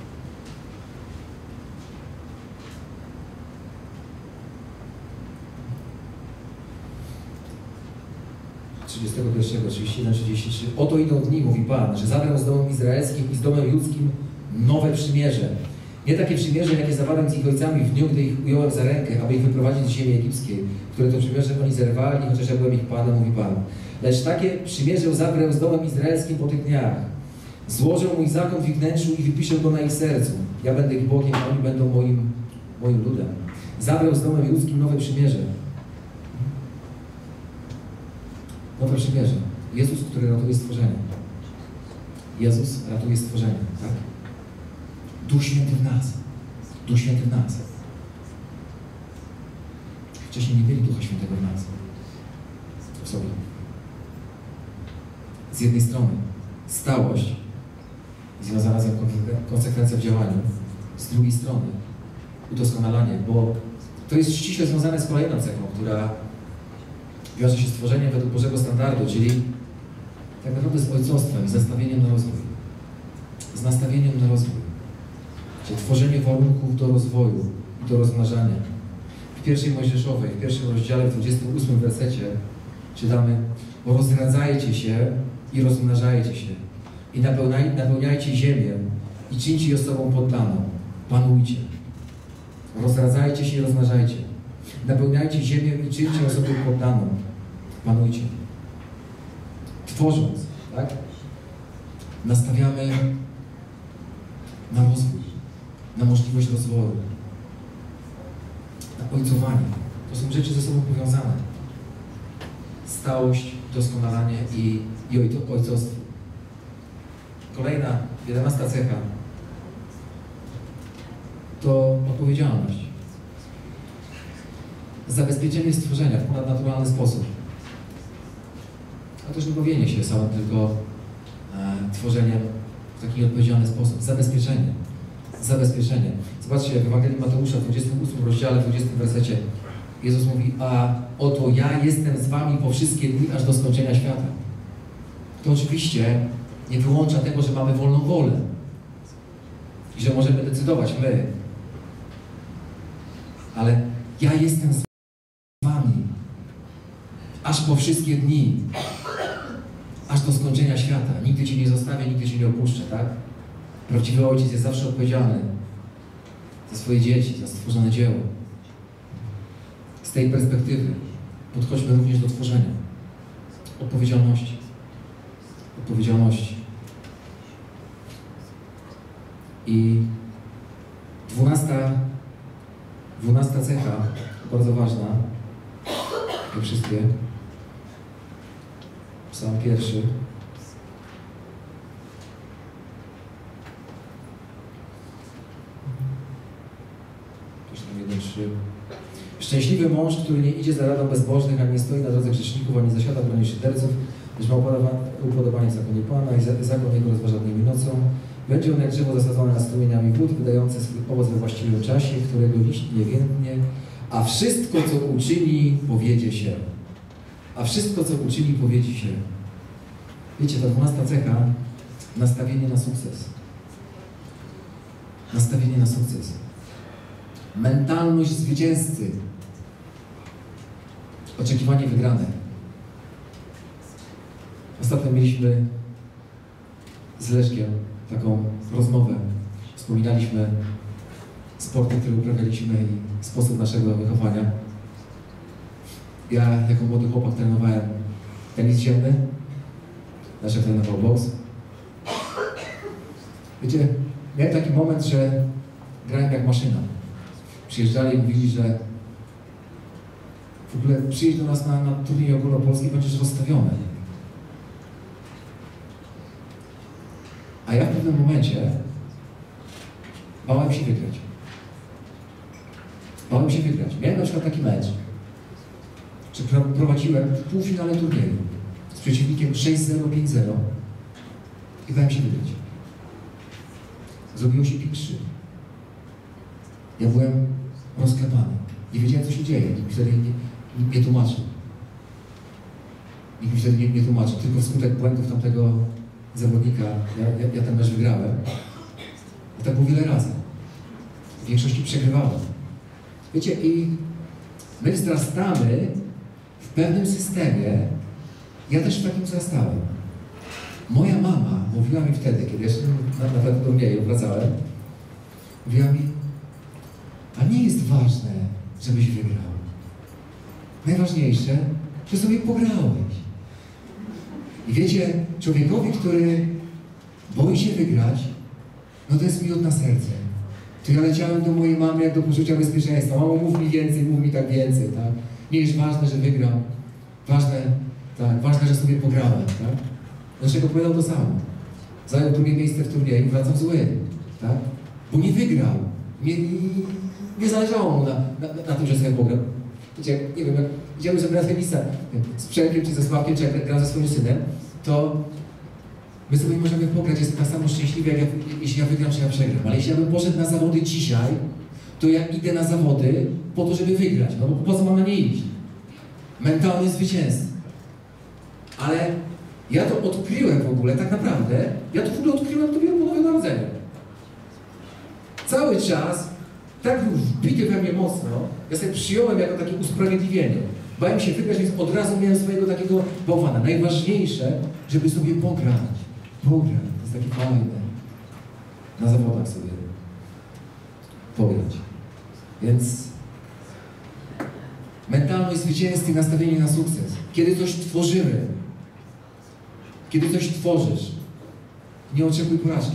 trzydziestego pierwszego, trzydzieści jeden, trzydzieści trzy. Oto idą dni, mówi Pan, że zawrę z domem izraelskim i z domem ludzkim nowe przymierze. Nie takie przymierze, jakie zawarłem z ich ojcami w dniu, gdy ich ująłem za rękę, aby ich wyprowadzić z ziemi egipskiej, które to przymierze oni zerwali, chociaż ja byłem ich Panem, mówi Pan. Lecz takie przymierze zawrę z domem izraelskim po tych dniach. Złożę mój zakon w ich wnętrzu i wypiszę go na ich sercu. Ja będę ich Bogiem, a oni będą moim, moim ludem. Zawrę z domem ludzkim nowe przymierze. Nowe przymierze. Jezus, który ratuje stworzenie. Jezus ratuje stworzenie, tak? Duch Święty w nas. Duch Święty w nas. Wcześniej nie mieli Ducha Świętego w nas. W sobie. Z jednej strony stałość związana z konsekwencją w działaniu. Z drugiej strony udoskonalanie, bo to jest ściśle związane z kolejną cechą, która wiąże się z tworzeniem według Bożego standardu, czyli tak naprawdę z ojcostwem, z nastawieniem na rozwój. Z nastawieniem na rozwój. Czyli tworzenie warunków do rozwoju i do rozmnażania. W pierwszej Mojżeszowej, w pierwszym rozdziale, w dwudziestym ósmym wersecie czytamy: rozradzajcie się i rozmnażajcie się i napełniaj, napełniajcie ziemię i czyńcie ją osobą poddaną. Panujcie. Rozradzajcie się i rozmnażajcie. Napełniajcie ziemię i czyńcie osobą poddaną. Panujcie. Tworząc, tak? Nastawiamy na rozwój, na możliwość rozwoju, na ojcowanie. To są rzeczy ze sobą powiązane. Stałość, doskonalanie i, i ojcostwo. Kolejna, jedenasta cecha to odpowiedzialność. Zabezpieczenie stworzenia w ponadnaturalny sposób. A też nie bawienie się samym tylko e, tworzeniem w taki odpowiedzialny sposób. Zabezpieczenie. Zabezpieczenie. Zobaczcie, w Ewangelii Mateusza w dwudziestym ósmym rozdziale, dwudziestym wersecie Jezus mówi: a oto ja jestem z wami po wszystkie dni, aż do skończenia świata. To oczywiście nie wyłącza tego, że mamy wolną wolę i że możemy decydować my. Ale ja jestem z wami aż po wszystkie dni, aż do skończenia świata. Nigdy Cię nie zostawię, nigdy Cię nie opuszczę, tak? Prawdziwy ojciec jest zawsze odpowiedzialny za swoje dzieci, za stworzone dzieło. Z tej perspektywy podchodźmy również do tworzenia. Odpowiedzialności. Odpowiedzialności. I dwunasta, dwunasta cecha, bardzo ważna, te wszystkie. Psalm pierwszy. jeden, trzy. Szczęśliwy mąż, który nie idzie za radą bezbożnych, ani nie stoi na drodze grzeszników, ani nie zasiada w gronie szyderców, lecz ma upodobanie w zakonie Pana i zakon Jego rozważa dniem i nocą. Będzie on jak drzewo zasadzone nad strumieniami wód, wydające swój owoc we właściwym czasie, którego liść nie więdnie, a wszystko, co uczyni, powiedzie się. A wszystko, co uczyni, powiedzie się. Wiecie, ta dwunasta cecha, nastawienie na sukces. Nastawienie na sukces. Mentalność zwycięzcy. Oczekiwanie wygrane. Ostatnio mieliśmy z Leszkiem taką rozmowę. Wspominaliśmy sporty, które uprawialiśmy i sposób naszego wychowania. Ja jako młody chłopak trenowałem tenis ziemny. Leszek trenował boks. Wiecie, miałem taki moment, że grałem jak maszyna. Przyjeżdżali i mówili, że w ogóle przyjedź do nas na, na turniej ogólnopolski i będziesz rozstawiony. A ja w pewnym momencie bałem się wygrać. Bałem się wygrać. Miałem na przykład taki mecz, że prowadziłem w półfinale turnieju z przeciwnikiem sześć zero, pięć zero i bałem się wygrać. Zrobiło się pięć trzy. Ja byłem rozklepany. Nie wiedziałem, co się dzieje. Nikt mi wtedy nie, nie, nie tłumaczył. Nikt mi wtedy nie, nie tłumaczył. Tylko wskutek błędów tamtego zawodnika ja, ja, ja ten mecz wygrałem. I tak było wiele razy. W większości przegrywałem. Wiecie, i my wzrastamy w pewnym systemie. Ja też w takim wzrastałem. Moja mama mówiła mi wtedy, kiedy jeszcze nawet do mnie wracałem, mówiła mi, a nie jest ważne, żebyś wygrał. Najważniejsze, że sobie pograłeś. I wiecie, człowiekowi, który boi się wygrać, no to jest miód na serce. To ja leciałem do mojej mamy jak do poczucia bezpieczeństwa. Mamo, mów mi więcej, mów mi tak więcej, tak? Nie jest ważne, że wygram. Ważne, tak, ważne, że sobie pograłem, tak? Dlaczego powiedział to samo? Zajął drugie miejsce w turnieju i wracał zły, tak? Bo nie wygrał. Nie, nie, nie zależało mu na, na, na tym, że sobie pograł. Wiecie, nie wiem, jak idziemy sobie na tenisa z Przemkiem czy ze Sławkiem, czy jak gram ze swoim synem, to my sobie możemy pograć, jestem tak samo szczęśliwy, jak ja, jeśli ja wygram, czy ja przegram. Ale jeśli ja bym poszedł na zawody dzisiaj, to ja idę na zawody po to, żeby wygrać. No bo po co mam na nie iść? Mentalny zwycięzca. Ale ja to odkryłem w ogóle, tak naprawdę, ja to w ogóle odkryłem dopiero po Nowym Narodzeniu. Cały czas, tak był wbity we mnie mocno, ja sobie przyjąłem jako takie usprawiedliwienie. Bałem się wygrać, więc od razu miałem swojego takiego bałwana. Najważniejsze, żeby sobie pograć. Pograć, to jest takie fajne. Na zawodach sobie pograć. Więc mentalność zwycięstwa i nastawienie na sukces. Kiedy coś tworzymy, kiedy coś tworzysz, nie oczekuj porażki.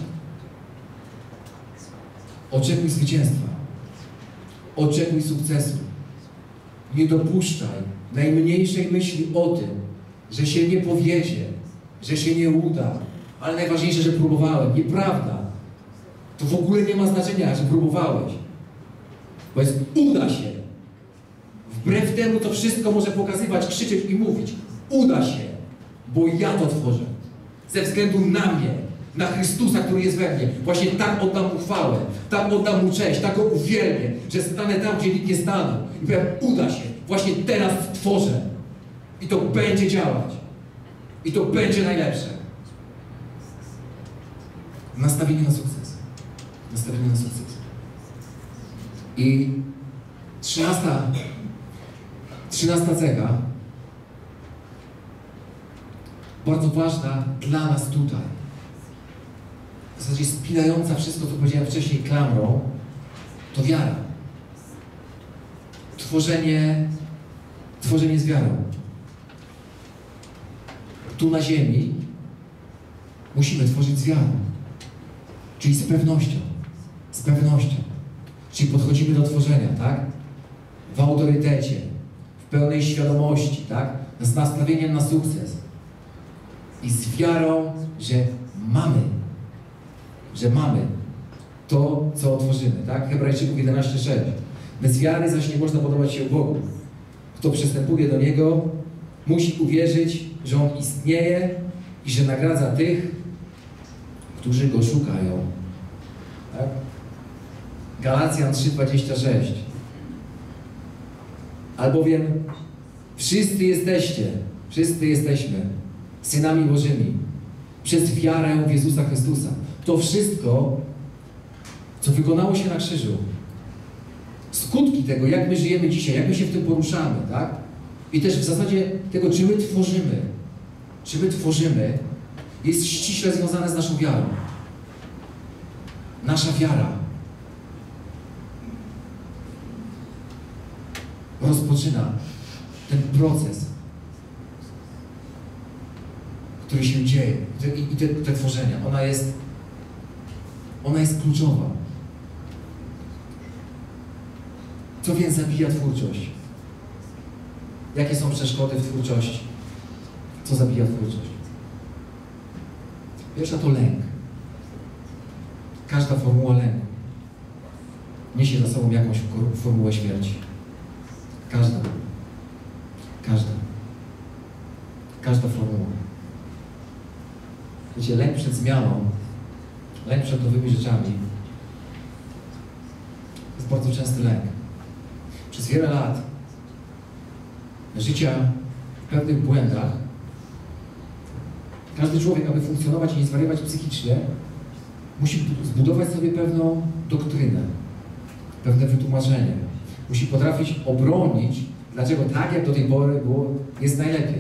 Oczekuj zwycięstwa. Oczekuj sukcesu. Nie dopuszczaj najmniejszej myśli o tym, że się nie powiedzie, że się nie uda, ale najważniejsze, że próbowałem. Nieprawda. To w ogóle nie ma znaczenia, że próbowałeś. Bo jest uda się. Wbrew temu to wszystko może pokazywać, krzyczeć i mówić. Uda się, bo ja to tworzę. Ze względu na mnie, na Chrystusa, który jest we mnie. Właśnie tak oddam mu chwałę, tak oddam mu cześć, tak go uwielbię, że stanę tam, gdzie nikt nie stanął. I powiem, uda się. Właśnie teraz tworzę. I to będzie działać. I to będzie najlepsze. Nastawienie na sukces. Nastawienie na sukces. I trzynasta, trzynasta cecha, bardzo ważna dla nas tutaj. W zasadzie spinająca wszystko, co powiedziałem wcześniej klamrą, to wiara. Tworzenie, tworzenie z wiarą. Tu na ziemi musimy tworzyć z wiarą. Czyli z pewnością. Z pewnością. Czyli podchodzimy do tworzenia, tak? W autorytecie, w pełnej świadomości, tak? Z nastawieniem na sukces. I z wiarą, że mamy, że mamy to, co tworzymy, tak? Hebrajczyków jedenaście sześć. Bez wiary zaś nie można podobać się Bogu. Kto przystępuje do Niego, musi uwierzyć, że On istnieje i że nagradza tych, którzy Go szukają. Tak? Galacjan trzy dwadzieścia sześć. Albowiem wszyscy jesteście, wszyscy jesteśmy synami Bożymi przez wiarę w Jezusa Chrystusa. To wszystko, co wykonało się na krzyżu, skutki tego, jak my żyjemy dzisiaj, jak my się w tym poruszamy, tak? I też w zasadzie tego, czy my tworzymy. czy my tworzymy, jest ściśle związane z naszą wiarą. Nasza wiara rozpoczyna ten proces, który się dzieje i, i te, te tworzenia. Ona jest, ona jest kluczowa. Co więc zabija twórczość? Jakie są przeszkody w twórczości? Co zabija twórczość? Pierwsza to lęk. Każda formuła lęku niesie za sobą jakąś formułę śmierci. Każda. Każda. Każda formuła. Wiecie, lęk przed zmianą, lęk przed nowymi rzeczami jest bardzo częsty lęk. Przez wiele lat życia w pewnych błędach każdy człowiek, aby funkcjonować i nie zwariować psychicznie, musi zbudować sobie pewną doktrynę, pewne wytłumaczenie. Musi potrafić obronić, dlaczego tak, jak do tej pory było, jest najlepiej.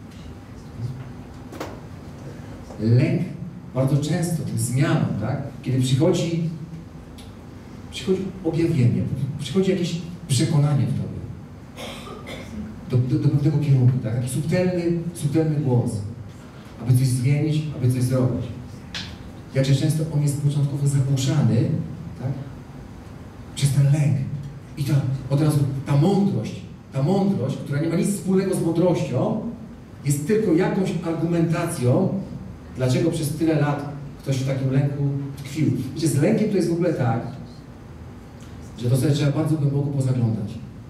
Lęk bardzo często, tym zmianom, tak? Kiedy przychodzi, przychodzi objawienie, przychodzi jakieś przekonanie w tobie do, do, do pewnego kierunku, tak? Taki subtelny, subtelny głos, aby coś zmienić, aby coś zrobić. Jakże często on jest początkowo zagłuszany, tak? Przez ten lęk. I ta, od razu ta mądrość, ta mądrość, która nie ma nic wspólnego z mądrością, jest tylko jakąś argumentacją, dlaczego przez tyle lat ktoś w takim lęku tkwił. Wiecie, z lękiem to jest w ogóle tak, że to sobie trzeba bardzo głęboko pozaglądać.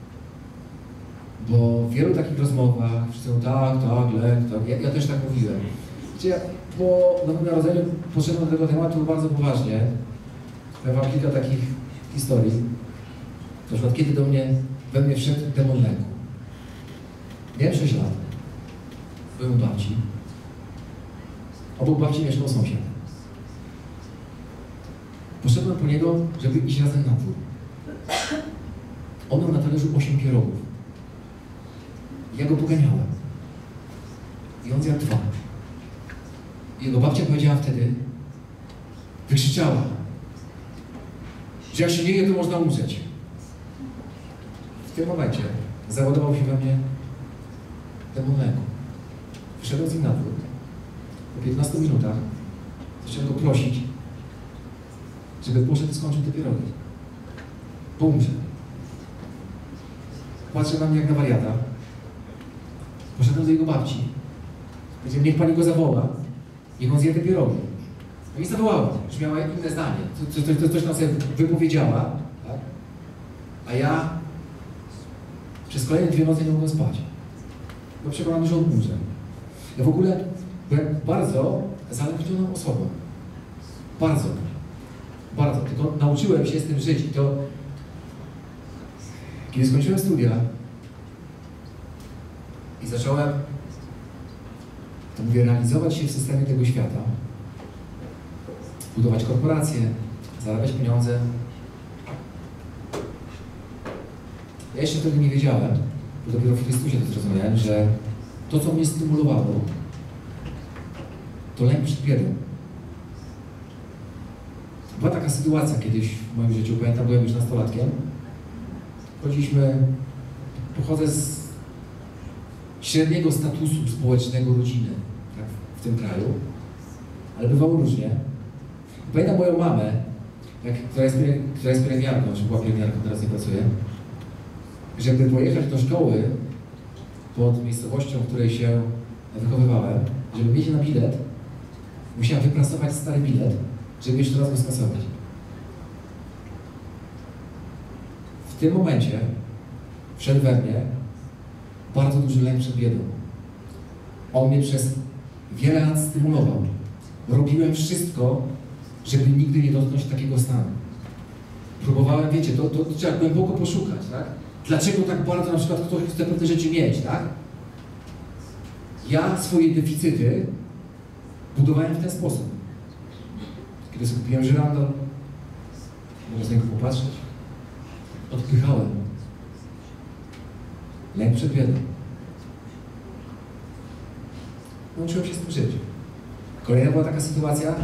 Bo w wielu takich rozmowach wszyscy mówią, tak, tak, lęk, tak. Ja, ja też tak mówiłem. Wiecie, ja po Nowym Narodzeniu poszedłem do tego tematu bardzo poważnie. Powiem wam kilka takich historii. Na przykład, kiedy do mnie, we mnie wszedł demon lęku. Miałem sześć lat. Byłem u babci. Obok babci mieszkał sąsiad. Poszedłem po niego, żeby iść razem na dwór. On miał na talerzu osiem pierogów. Ja go poganiałem. I on zjadł dwa. I jego babcia powiedziała wtedy, wykrzyczała, że jak się nie je, to można umrzeć. W tym momencie załadował się we mnie demon lęku. Wyszedłem z nim na dwór. Po piętnastu minutach zacząłem go prosić, żeby poszedł i skończył te pierogi. Bo umrze. Patrzę na mnie jak na wariata. Poszedłem do jego babci. Powiedziałem, niech pani go zawoła. Niech on zje te pierogi. No i zawołała. Już miała inne zdanie. Co, co, co, coś nam sobie wypowiedziała. Tak? A ja przez kolejne dwie noce nie mogłem spać. Bo przekonany, że on umrze. Ja w ogóle byłem bardzo zalęknioną osobą. Bardzo. Bardzo. Tylko nauczyłem się z tym żyć. I to kiedy skończyłem studia i zacząłem, to mówię, realizować się w systemie tego świata, budować korporacje, zarabiać pieniądze. Ja jeszcze wtedy nie wiedziałem, bo dopiero w Chrystusie to zrozumiałem, że to, co mnie stymulowało, to lęk przed biedą. Była taka sytuacja kiedyś w moim życiu, pamiętam, byłem już nastolatkiem. Chodziliśmy, pochodzę z średniego statusu społecznego rodziny, tak, w tym kraju, ale bywało różnie. Pamiętam moją mamę, jak, która, jest, która jest pielęgniarką, czy była pielęgniarką, teraz nie pracuje, żeby pojechać do szkoły pod miejscowością, w której się wychowywałem, żeby mieć na bilet, musiała wyprasować stary bilet, żeby jeszcze raz go skasować. W tym momencie wszedł we mnie bardzo duży lęk przed biedą. On mnie przez wiele lat stymulował. Robiłem wszystko, żeby nigdy nie dotknąć takiego stanu. Próbowałem, wiecie, to, to, to trzeba głęboko poszukać, tak? Dlaczego tak bardzo na przykład ktoś chce pewne rzeczy mieć, tak? Ja swoje deficyty budowałem w ten sposób. Kiedy sobie kupiłem żyrandol, mogę z niego popatrzeć, odpychałem. Lęk przed biedą. nauczyłem się z tym żyć. Kolejna była taka sytuacja.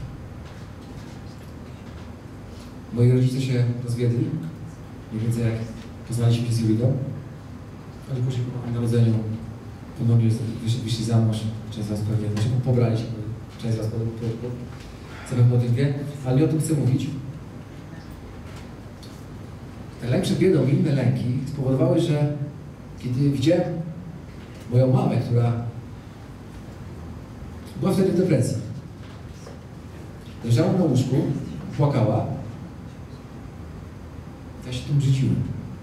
Moi rodzice się rozwiedli. Mniej więcej jak poznaliśmy się z Julidą. Oni później po moim narodzeniu ponownie wyszli, wyszli za mąż. Część z was pewnie, znaczy pobrali się, część z was zapewne o tym wie, ale nie o tym chcę mówić. Ten lęk przed biedą i inne lęki spowodowały, że kiedy widziałem moją mamę, która była wtedy w depresji, leżała na łóżku, płakała, ja się tym brzydziłem.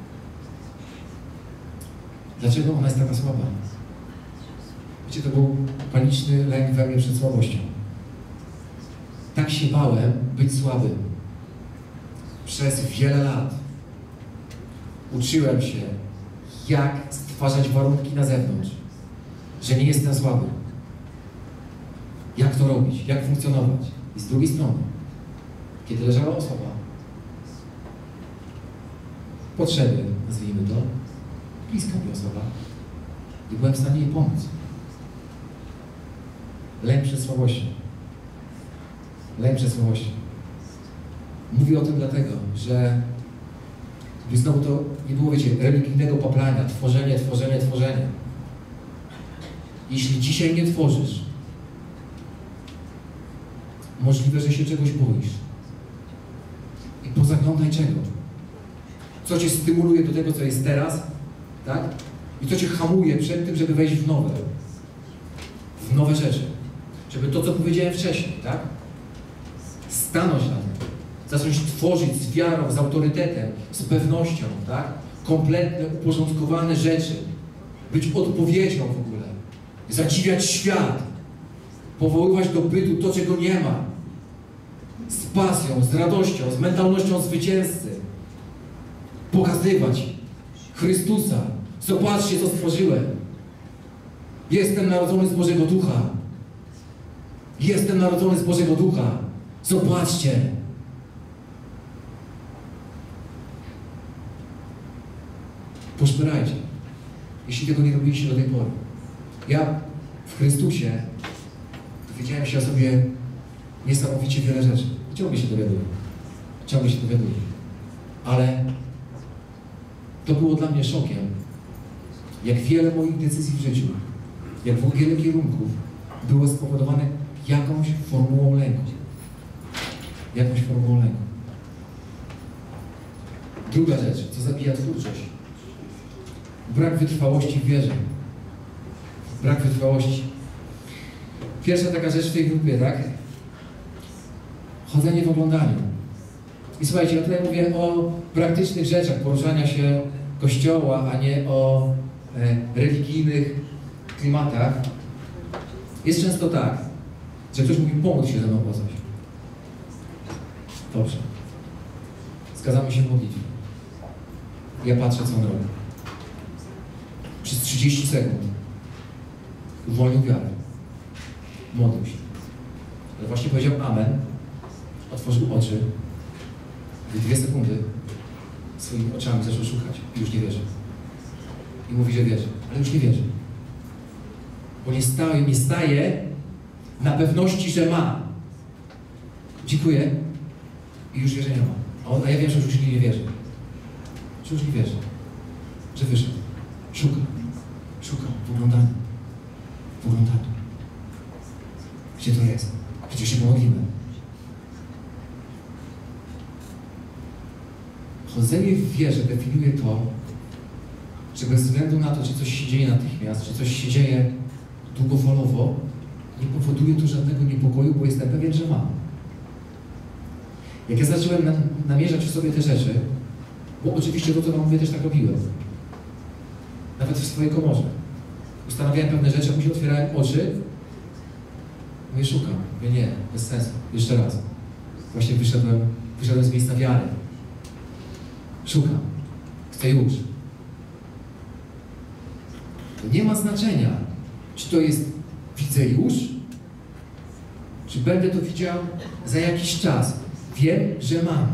Dlaczego ona jest taka słaba? Wiecie, to był paniczny lęk we mnie przed słabością. Tak się bałem być słabym. Przez wiele lat uczyłem się, jak stwarzać warunki na zewnątrz, że nie jestem słaby. Jak to robić, jak funkcjonować. I z drugiej strony, kiedy leżała osoba, potrzeby, nazwijmy to, bliska mi osoba, i byłem w stanie jej pomóc. Lęk przed słabością. Lęk przed słabością. Mówię o tym dlatego, że znowu to nie było, wiecie, religijnego paplania, tworzenie, tworzenie, tworzenie. Jeśli dzisiaj nie tworzysz, możliwe, że się czegoś boisz. I pozaglądaj czego. Co cię stymuluje do tego, co jest teraz, tak? I co cię hamuje przed tym, żeby wejść w nowe. W nowe rzeczy. Żeby to, co powiedziałem wcześniej, tak? Stanąć na tym. Zacząć tworzyć z wiarą, z autorytetem, z pewnością, tak? Kompletne, uporządkowane rzeczy. Być odpowiedzią w ogóle. Zadziwiać świat. Powoływać do bytu to, czego nie ma. Z pasją, z radością, z mentalnością zwycięzcy. Pokazywać Chrystusa. Zobaczcie, co stworzyłem. Jestem narodzony z Bożego Ducha. Jestem narodzony z Bożego Ducha. Zobaczcie. Poszperajcie. Jeśli tego nie robiliście do tej pory. Ja w Chrystusie dowiedziałem się o sobie niesamowicie wiele rzeczy. Ciągle się dowiaduję. Ciągle się dowiaduję. Ale to było dla mnie szokiem, jak wiele moich decyzji w życiu, jak wiele kierunków było spowodowane jakąś formułą lęku. Jakąś formułą lęku. Druga rzecz, co zabija twórczość. Brak wytrwałości w wierze. Brak wytrwałości. Pierwsza taka rzecz w tej grupie, tak? Chodzenie w oglądaniu. I słuchajcie, ja tutaj mówię o praktycznych rzeczach poruszania się Kościoła, a nie o e, religijnych klimatach. Jest często tak, że ktoś mówi, pomóc się ze mną o coś. Dobrze. Zgadzamy się modlić. Ja patrzę, co on robi. Przez trzydzieści sekund uwolnił wiarę. Modlił się. Ale właśnie powiedział amen. Otworzył oczy. W dwie sekundy swoimi oczami zaczął szukać i już nie wierzy. I mówi, że wierzy, ale już nie wierzy. Bo nie staje, nie staje na pewności, że ma. Dziękuję. I już wierzenia ma. A, on, a ja wiem, że już nie wierzy. Że już nie wierzy. Że wyszedł. Szuka. Szuka w oglądaniu. W oglądaniu. Gdzie to jest? Przecież się pomodlimy. Chodzenie w wierze definiuje to, że bez względu na to, czy coś się dzieje natychmiast, czy coś się dzieje długofalowo, nie powoduje to żadnego niepokoju, bo jestem pewien, że mam. Jak ja zacząłem na, namierzać w sobie te rzeczy, bo oczywiście to, co wam mówię, też tak robiłem. Nawet w swojej komorze. Ustanawiałem pewne rzeczy, a później otwierałem oczy. Mówię, szukam. Mówię, nie, bez sensu. Jeszcze raz. Właśnie wyszedłem, wyszedłem z miejsca wiary. Szukam. Chcę już. To nie ma znaczenia, czy to jest widzę już, czy będę to widział za jakiś czas. Wiem, że mam.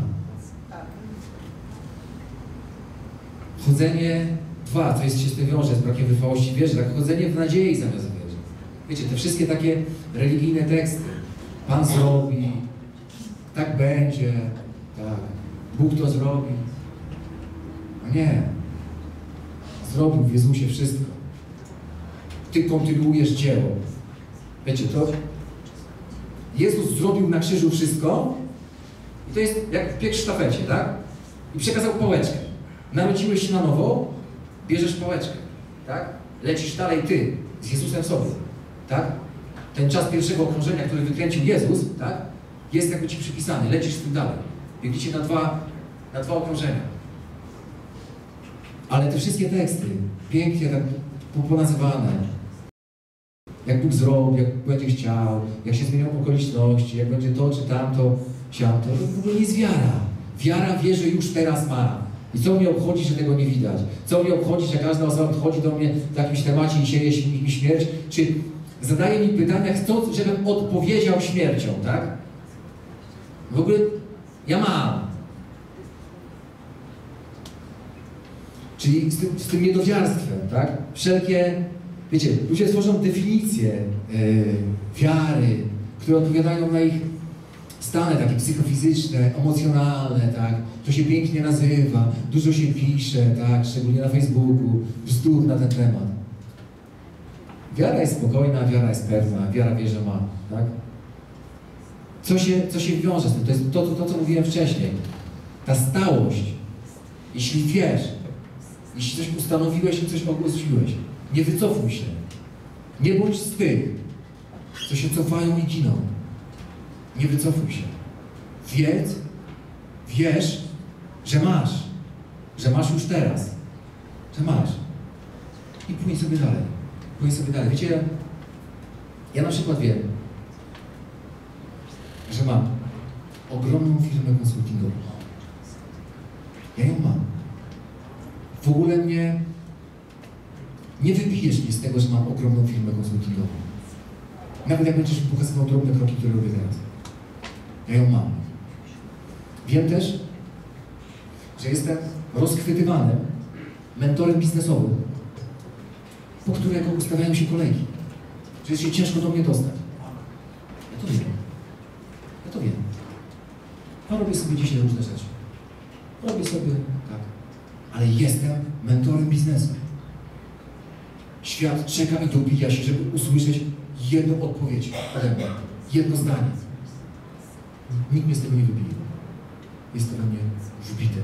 Chodzenie dwa, to jest się z tym wiąże, z brakiem wytrwałości wierzy, tak chodzenie w nadziei zamiast wierzy. Wiecie, te wszystkie takie religijne teksty. Pan zrobi, tak będzie, tak, Bóg to zrobi. No nie. Zrobił w Jezusie wszystko. Ty kontynuujesz dzieło. Wiecie, to Jezus zrobił na krzyżu wszystko i to jest jak bieg w sztafecie, tak? I przekazał pałeczkę. Narodziłeś się na nowo, bierzesz pałeczkę, tak? Lecisz dalej ty, z Jezusem sobie, tak? Ten czas pierwszego okrążenia, który wykręcił Jezus, tak? Jest jakby ci przypisany, lecisz z tym dalej. Bieglicie na dwa, na dwa okrążenia. Ale te wszystkie teksty, pięknie tak ponazywane, jak Bóg zrobi, jak będzie chciał, jak się zmienią okoliczności, jak będzie to czy tamto, siamto, to w ogóle nie jest wiara. Wiara wie, że już teraz ma. I co mnie obchodzi, że tego nie widać? Co mnie obchodzi, że każda osoba podchodzi do mnie w jakimś temacie i sieje mi śmierć? Czy zadaje mi pytania, chcąc, żebym odpowiedział śmiercią, tak? W ogóle ja mam. Czyli z tym, z tym niedowiarstwem, tak? Wszelkie, wiecie, ludzie tworzą definicje yy, wiary, które odpowiadają na ich stany takie psychofizyczne, emocjonalne, tak? To się pięknie nazywa, dużo się pisze, tak? Szczególnie na Facebooku, bzdur na ten temat. Wiara jest spokojna, wiara jest pewna, wiara wie, że ma, tak? Co się, co się wiąże z tym? To jest to, to, to, co mówiłem wcześniej. Ta stałość. Jeśli wiesz, jeśli coś ustanowiłeś i coś ogłosiłeś, nie wycofuj się. Nie bądź z tych, co się cofają i giną. Nie wycofuj się. Wiedz, wiesz, że masz. Że masz już teraz. Że masz. I płyń sobie dalej. Płyń sobie dalej. Wiecie, ja na przykład wiem, że mam ogromną firmę konsultingową. Ja ją mam. W ogóle mnie nie wybijesz mnie z tego, że mam ogromną firmę konsultingową. Nawet jak będziesz mi pokazywał drobne kroki, które robię teraz. Ja ją mam. Wiem też, że jestem rozchwytywanym mentorem biznesowym, po którego ustawiają się kolegi. Że jest się ciężko do mnie dostać. Ja to wiem. Ja to wiem. Ja robię sobie dzisiaj różne rzeczy. Robię sobie tak. Ale jestem mentorem biznesu. Świat czeka i dobija się, żeby usłyszeć jedną odpowiedź ode mnie. Jedno zdanie. Nikt mnie z tego nie wybije. Jest to we mnie wbite.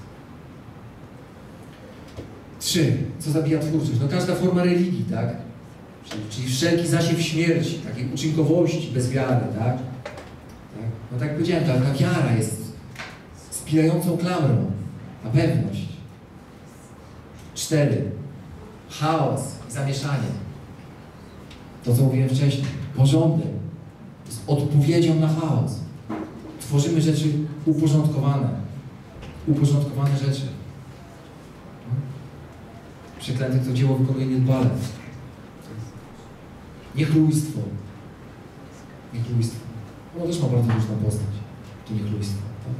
Trzy. Co zabija twórczość? No każda forma religii, tak? Czyli, czyli wszelki zasiew śmierci, takiej uczynkowości bez wiary, tak? tak? No tak jak powiedziałem, ta, ta wiara jest spinającą klamrą. Ta pewność. Cztery. Chaos i zamieszanie. To, co mówiłem wcześniej. Porządek jest odpowiedzią na chaos. Tworzymy rzeczy uporządkowane. Uporządkowane rzeczy. Przeklęty to dzieło wykonuje niedbale. Niechlujstwo. Niechlujstwo. Ono też ma bardzo różną postać. To niechlujstwo. Tak?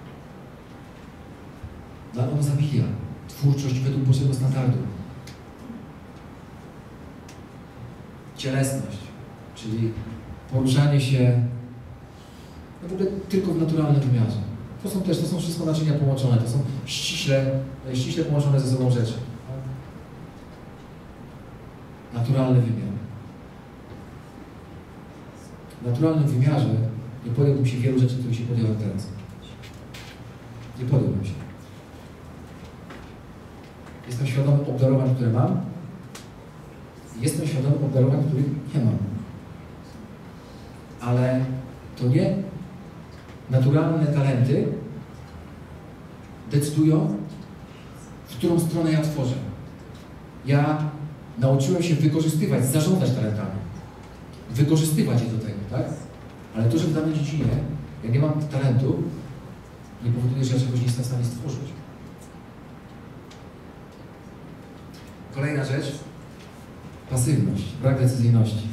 No, ale ono zabija twórczość według Bożego standardu. Cielesność, czyli poruszanie się no w ogóle tylko w naturalnym wymiarze. To są też, to są wszystko naczynia połączone, to są ściśle, ściśle połączone ze sobą rzeczy. Naturalny wymiar. W naturalnym wymiarze nie podjąłbym się wielu rzeczy, które się podjąłem teraz. Nie podjąłbym się. Jestem świadomy obdarowań, które mam. Jestem świadomy obdarowań, których nie mam. Ale to nie naturalne talenty decydują, w którą stronę ja tworzę. Ja nauczyłem się wykorzystywać, zarządzać talentami. Wykorzystywać je do tego, tak? Ale to, że w danej dziedzinie ja nie mam talentu, nie powoduje, że ja czegoś nie jestem w stanie stworzyć. Kolejna rzecz. Pasywność, brak decyzyjności.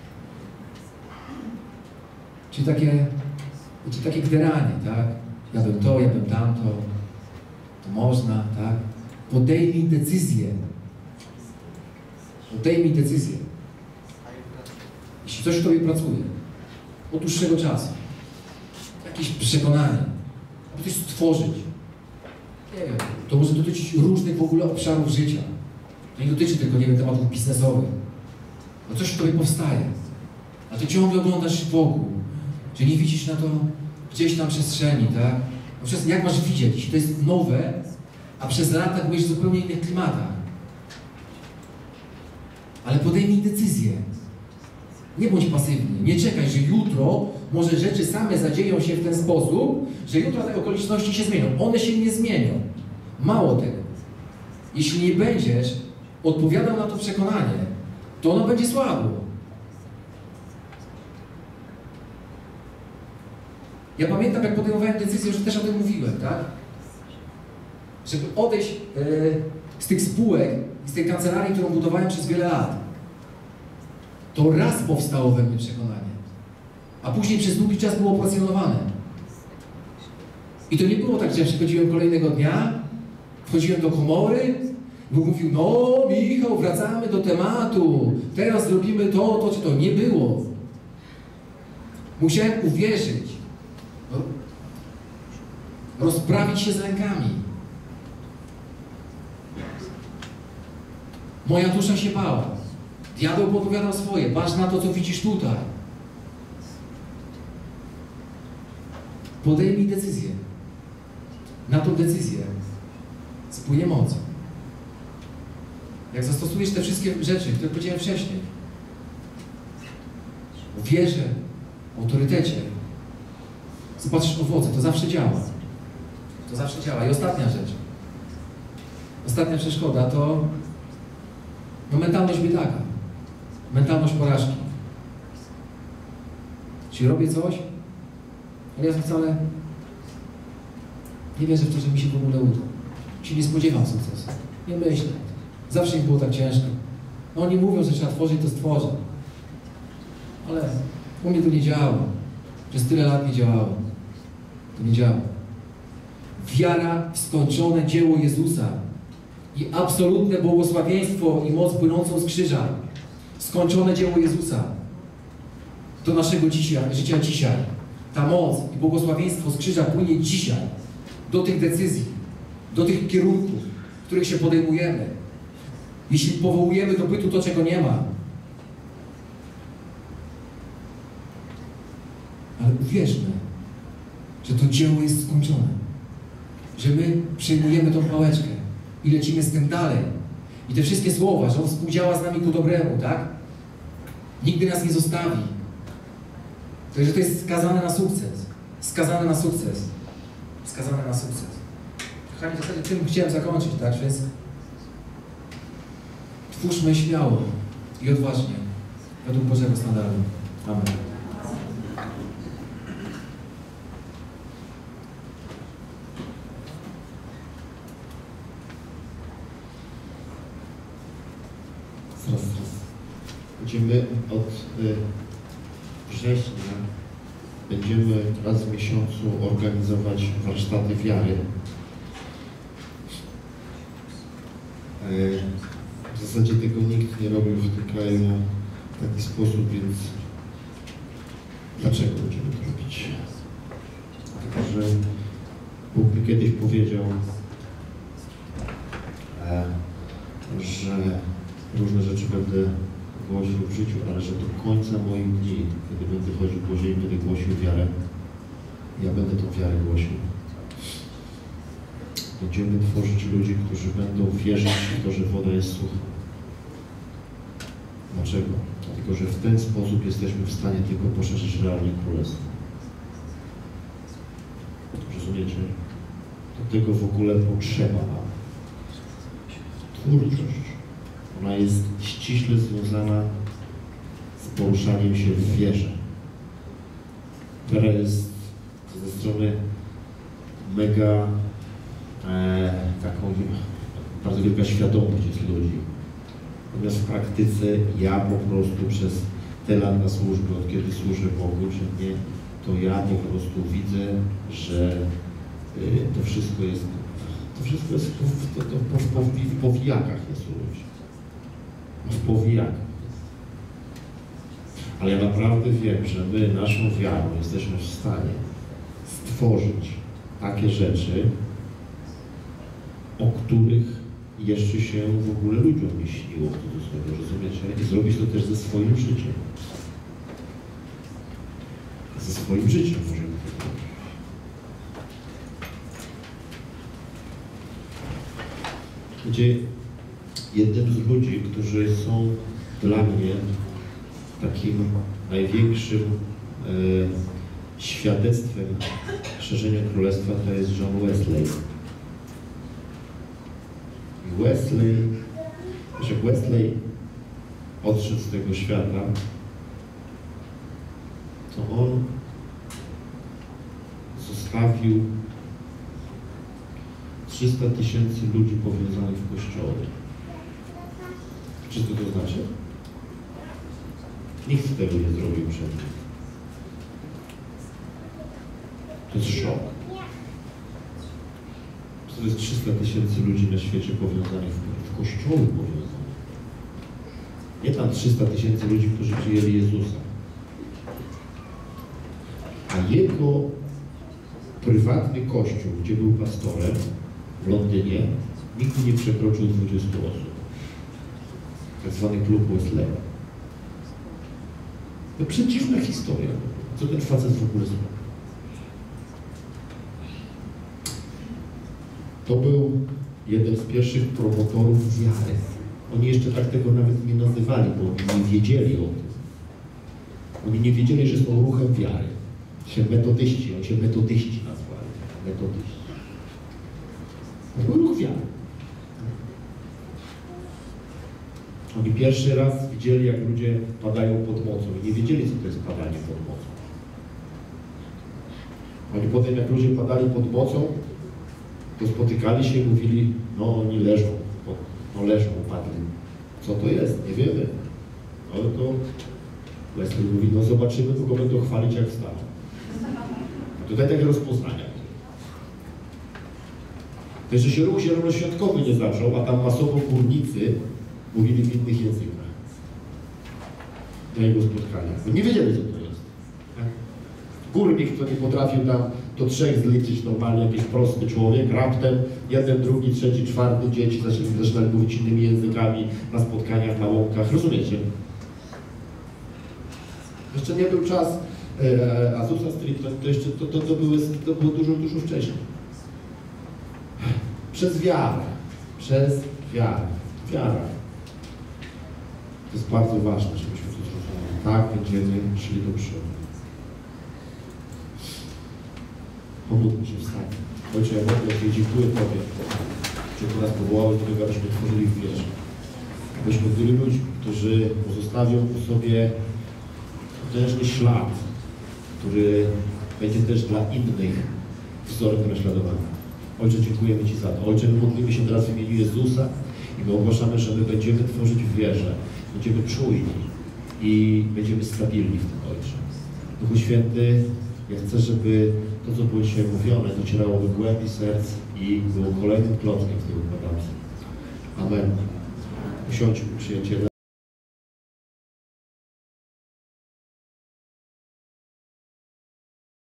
Czyli takie, czyli takie gderanie, tak? Ja bym to, ja bym tamto, to można, tak? Podejmij decyzję. Podejmij decyzję. jeśli coś w Tobie pracuje od dłuższego czasu, jakieś przekonanie, aby coś stworzyć, nie wiem, to może dotyczyć różnych w ogóle obszarów życia. To nie dotyczy tylko, nie wiem, tematów biznesowych. Bo coś w Tobie powstaje, a Ty ciągle oglądasz wokół, że nie widzisz na to gdzieś tam przestrzeni, tak? No przez, jak masz widzieć, jeśli to jest nowe, a przez lata byłeś w zupełnie innych klimatach. Ale podejmij decyzję. Nie bądź pasywny. Nie czekaj, że jutro może rzeczy same zadzieją się w ten sposób, że jutro te okoliczności się zmienią. One się nie zmienią. Mało tego. Jeśli nie będziesz odpowiadał na to przekonanie, to ono będzie słabo. Ja pamiętam, jak podejmowałem decyzję, że też o tym mówiłem, tak? Żeby odejść e, z tych spółek, z tej kancelarii, którą budowałem przez wiele lat. To raz powstało we mnie przekonanie, a później przez długi czas było opracjonowane. I to nie było tak, że ja przychodziłem kolejnego dnia, wchodziłem do komory, Bóg mówił, no Michał, wracamy do tematu, teraz robimy to, to czy to. Nie było. Musiałem uwierzyć, rozprawić się z lękami. Moja dusza się bała. Diabeł podpowiadał swoje. Patrz na to, co widzisz tutaj. Podejmij decyzję. Na tą decyzję spłynie moc. Jak zastosujesz te wszystkie rzeczy, które powiedziałem wcześniej, o wierze, o autorytecie, zobaczysz owoce. To zawsze działa. To zawsze działa. I ostatnia rzecz. Ostatnia przeszkoda to no, mentalność biedaka. Mentalność porażki. Czyli robię coś, ale ja wcale nie wierzę w to, że mi się w ogóle uda. Się nie spodziewam sukcesu. Nie myślę. Zawsze im było tak ciężko. No, oni mówią, że trzeba tworzyć, to stworzę. Ale u mnie to nie działało. Przez tyle lat nie działało. To nie działa. Wiara w skończone dzieło Jezusa i absolutne błogosławieństwo i moc płynącą z krzyża. Skończone dzieło Jezusa do naszego dzisiaj, życia dzisiaj. Ta moc i błogosławieństwo z krzyża płynie dzisiaj do tych decyzji, do tych kierunków, w których się podejmujemy. Jeśli powołujemy do bytu to, czego nie ma. Ale uwierzmy, że to dzieło jest skończone. Że my przyjmujemy tą pałeczkę i lecimy z tym dalej. I te wszystkie słowa, że On współdziała z nami ku dobremu, tak? Nigdy nas nie zostawi. Także to jest skazane na sukces. Skazane na sukces. Skazane na sukces. Kochani, to wtedy tym chciałem zakończyć, tak? Więc twórzmy śmiało i odważnie według Bożego standardu. Amen. Zaraz, zaraz. Będziemy od y, września, będziemy raz w miesiącu organizować warsztaty wiary. Y, w zasadzie tego nikt nie robił w tym kraju w taki sposób, więc dlaczego będziemy to robić? Dlatego, że Bóg mi kiedyś powiedział, e, że różne rzeczy będę głosił w życiu, ale że do końca moich dni, kiedy będę chodził po ziemi, będę głosił wiarę, ja będę tą wiarę głosił. Będziemy tworzyć ludzi, którzy będą wierzyć w to, że woda jest sucha. Dlaczego? Dlatego, że w ten sposób jesteśmy w stanie tylko poszerzyć realnie królestwo. Rozumiecie? Do tego w ogóle potrzeba nam. Twórczość. Ona jest ściśle związana z poruszaniem się w wierze. Wiara jest ze strony mega e, taką bardzo wielka świadomość jest ludzi. Natomiast w praktyce ja po prostu przez te lata służby, od kiedy służę Bogu, czy nie, to ja po prostu widzę, że y, to wszystko jest to wszystko jest w, to, to, w, w, w powijakach jest u ludzi. W powijakach. Ale ja naprawdę wiem, że my naszą wiarą jesteśmy w stanie stworzyć takie rzeczy, o których jeszcze się w ogóle ludziom nie śniło, w cudzysłowie, rozumiecie? I zrobić to też ze swoim życiem. Ze swoim życiem możemy to zrobić. Gdzie jednym z ludzi, którzy są dla mnie takim największym e, świadectwem szerzenia Królestwa, to jest John Wesley. I Wesley, że Wesley odszedł z tego świata, to on zostawił trzysta tysięcy ludzi powiązanych w Kościoły. Czy to to znaczy? Nikt tego nie zrobił przed nim. To jest szok. To jest trzysta tysięcy ludzi na świecie powiązanych w, w Kościoły powiązanych. Nie tam trzysta tysięcy ludzi, którzy przyjęli Jezusa. A jego prywatny kościół, gdzie był pastorem w Londynie, nigdy nie przekroczył dwudziestu osób. Tak zwany klub Wesleya. To przeciwna historia. Co ten facet w ogóle zrobił? To był jeden z pierwszych promotorów wiary. Oni jeszcze tak tego nawet nie nazywali, bo oni nie wiedzieli o tym. Oni nie wiedzieli, że są ruchem wiary. Się metodyści, oni się metodyści nazwali. Metodyści. To był ruch wiary. Oni pierwszy raz widzieli, jak ludzie padają pod mocą i nie wiedzieli, co to jest padanie pod mocą. Oni potem, jak ludzie padali pod mocą, to spotykali się i mówili, no oni leżą, no leżą, upadli. Co to jest? Nie wiemy. Ale to Wesley mówi, no zobaczymy, kogo będą chwalić, jak wstaną. Tutaj takie rozpoznania. To jeszcze się ruch zielonoświątkowy nie zaczął, a tam masowo górnicy mówili w innych językach na jego spotkaniach. Bo nie wiedzieli, co to jest. Górnik, kto nie potrafił tam do trzech zliczyć normalnie, jakiś prosty człowiek, raptem jeden, drugi, trzeci, czwarty dzieci zaczęli, zaczynali mówić innymi językami na spotkaniach, na łąkach. Rozumiecie? Jeszcze nie był czas e, Azusa Street, to, to jeszcze to, to, to, były, to było dużo, dużo wcześniej. Przez wiarę. Przez wiarę. Wiara. To jest bardzo ważne, żebyśmy to zrozumieli. Tak będziemy szli do przodu. Pomódlmy się wstać. Ojcze, ja modlę Cię i dziękuję Tobie, że po nas powołałeś do tego, abyśmy tworzyli w wierze. Abyśmy byli ludźmi, którzy pozostawią po sobie potężny ślad, który będzie też dla innych wzorem naśladowania. Ojcze, dziękujemy Ci za to. Ojcze, my modlimy się teraz w imieniu Jezusa i my ogłaszamy, że my będziemy tworzyć w wierze, będziemy czujni i będziemy stabilni w tym, Ojcze. Duchu Święty, ja chcę, żeby to, co było dzisiaj mówione, docierało do głębi serc i było kolejnym klockiem w tej układanki. Amen. Usiądźmy, przyjaciele.